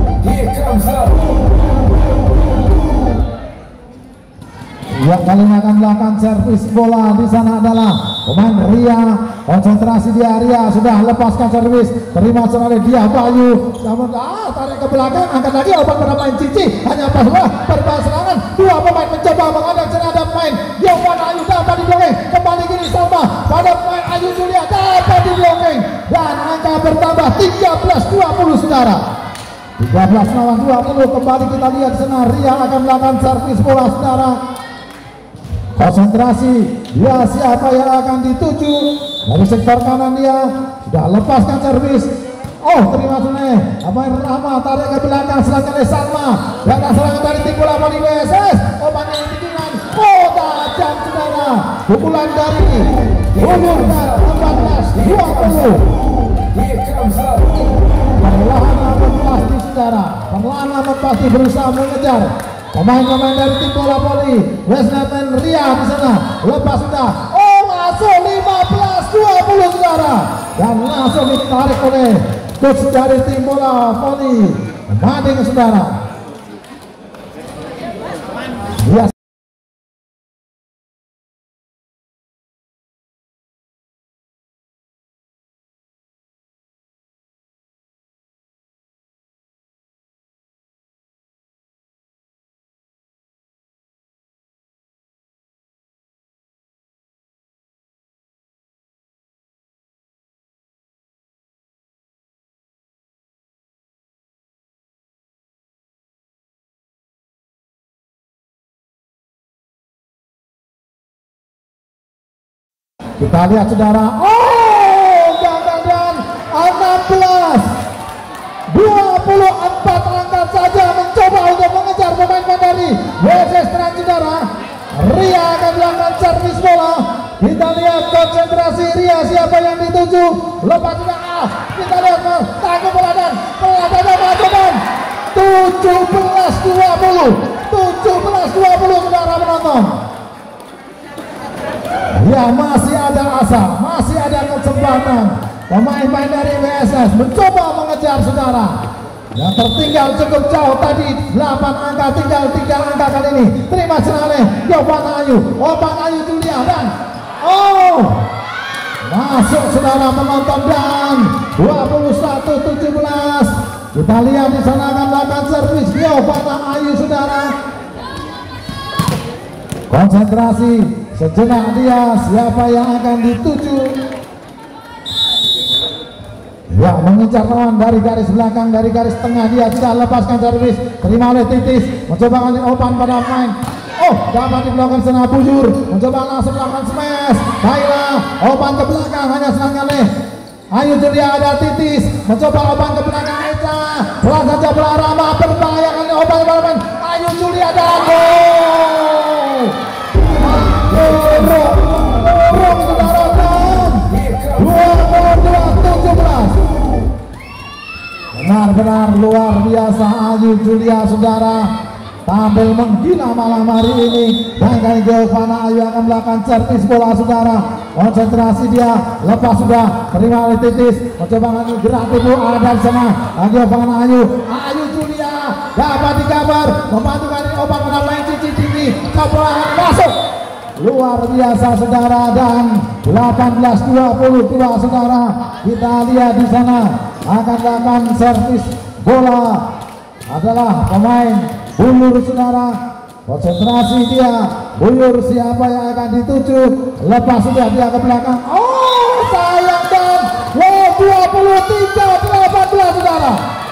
[SPEAKER 2] Ya, kali ini akan melakukan servis bola di sana adalah pemain Ria. Konsentrasi dia Ria, sudah lepaskan servis, terima sekali dia Bayu. Namun tarik ke belakang, angkat lagi umpan bermain Cici, hanya pas berbahas serangan. Dua pemain mencoba menghadap senada pemain Giovanna Ayu dapat diblokeng. Kembali kini Salma pada pemain Ayu Julia dapat diblokeng dan angka bertambah 13-20 saudara. 13 lawan 20. Kembali kita lihat di sana, Ria akan melakukan servis bola saudara. Konsentrasi dia, siapa yang akan dituju dari sektor kanan, dia sudah lepaskan servis. Oh, terima Sune. Rama tarik ke belakang, serangan oleh Salma. Dan serangan dari tim bola voli WSS. Opan yang tinggikan. Oh, tajam saudara. Pukulan dari Bulur 14-20. Perlahan pasti saudara. Perlahan pasti berusaha mengejar pemain-pemain dari tim bola voli Wesnapen Ria di sana. Lepas sudah. Oh, masuk 15-20 saudara. Dan langsung ditarik oleh coach dari tim bola voli Mading saudara. Yes. Kita lihat saudara. Oh, dan 16-24 angkat saja mencoba untuk mengejar pemain dari WSS Trans saudara. Ria akan melakukan servis bola. Kita lihat konsentrasi Ria, siapa yang dituju. Lepas sudah. Kita lihat tangguh bola dan melakukan 17-20 saudara penonton. Ya, masih ada asa, masih ada kesempatan. Pemain-pemain dari WSS mencoba mengejar saudara. Yang tertinggal cukup jauh tadi 8 angka, tinggal 3 angka kali ini. Terima senang Yovana Ayu, Opan Ayu Julia dan masuk saudara penonton dan 21-17. Kita lihat di sana akan melakukan servis Yovana Ayu saudara. Konsentrasi sejenak dia, siapa yang akan dituju. Ya, mengincar lawan dari garis belakang, dari garis tengah, dia tidak lepaskan servis. Terima oleh Titis, mencoba kali Opan pada main. Oh, dapat diblokkan sana Bujur, mencoba langsung melakukan smash. Kaila, Opan ke belakang, hanya serangan oleh Ayu Julia. Ada Titis, mencoba Opan ke belakang Eca. Pelan saja bola Rama, berbahaya kali Opan pada main. Ayu Julia dan gol. Bro, saudara, dan 22-17. Benar-benar luar biasa Ayu Julia saudara, tampil menggila malam hari ini. Dan kali Giovanna Ayu akan melakukan servis bola saudara. Konsentrasi dia, lepas sudah, terima oleh Titis, mencoba lagi gerak tubuh, ada di sana Giovanna Ayu. Ayu Julia dapat dikabar, membantu kali Opan pada main Cici tinggi, kepelahan masuk. Luar biasa saudara, dan 18-22 saudara. Kita lihat di sana akan melakukan servis bola adalah pemain Bulur saudara. Konsentrasi dia, Bulur siapa yang akan dituju. Lepas sudah dia ke belakang. Oh, sayang, dan 23-18 saudara.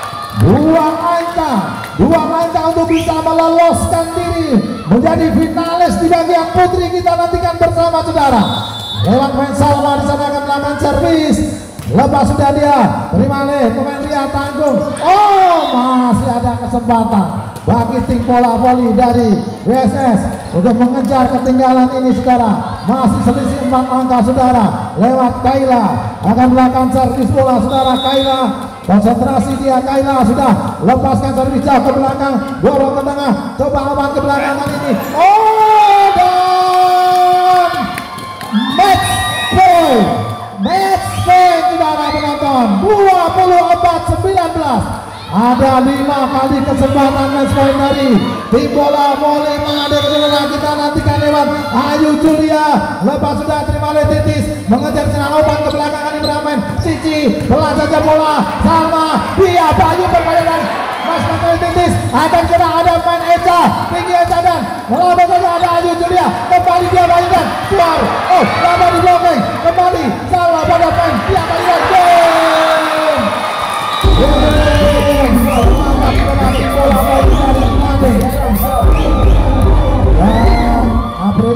[SPEAKER 2] Dua angka untuk bisa meloloskan diri menjadi finalis di bagian putri. Kita nantikan bersama saudara. Lewat main Salma di sana akan melakukan servis. Lepas sudah dia, terima oleh pemain Ria Tanggung. Oh, masih ada kesempatan bagi tim bola voli dari WSS untuk mengejar ketinggalan ini saudara. Masih selisih 4 angka saudara. Lewat Kaila akan melakukan servis bola saudara. Kaila, konsentrasi dia, Kaila sudah lepaskan servis jauh ke belakang, dorong ke tengah, coba Opan ke belakang kali ini. Oh, dan match point saudara penonton, 24-19. Ada 5 kali kesempatan match point dari tim bola voli Mading saudara. Kita nantikan lewat Ayu Julia. Lepas sudah terima oleh Titis, mengejar serangan Opan ke belakang kali bermain Cici, pelan saja bola Salma, dia Bayu bermain Mas Menteri Titis akan kena, ada main Eca, tinggi Eca dan melawan saja ada Ayu Julia. Kembali dia mainkan keluar. Oh, lama di blocking, kembali salah pada main dia kali gol.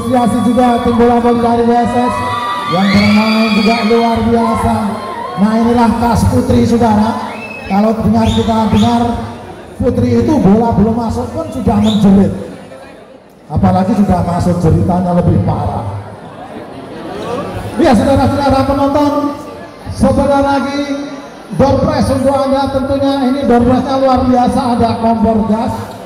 [SPEAKER 2] apresiasi juga tim bola voli dari WSS yang bermain juga luar biasa. Nah inilah kas putri saudara. Kalau kita dengar putri itu bola belum masuk pun sudah menjerit, apalagi sudah masuk jeritannya lebih parah. Ya saudara-saudara penonton, sebentar lagi door prize untuk Anda tentunya ini door prize-nya luar biasa, ada kompor gas.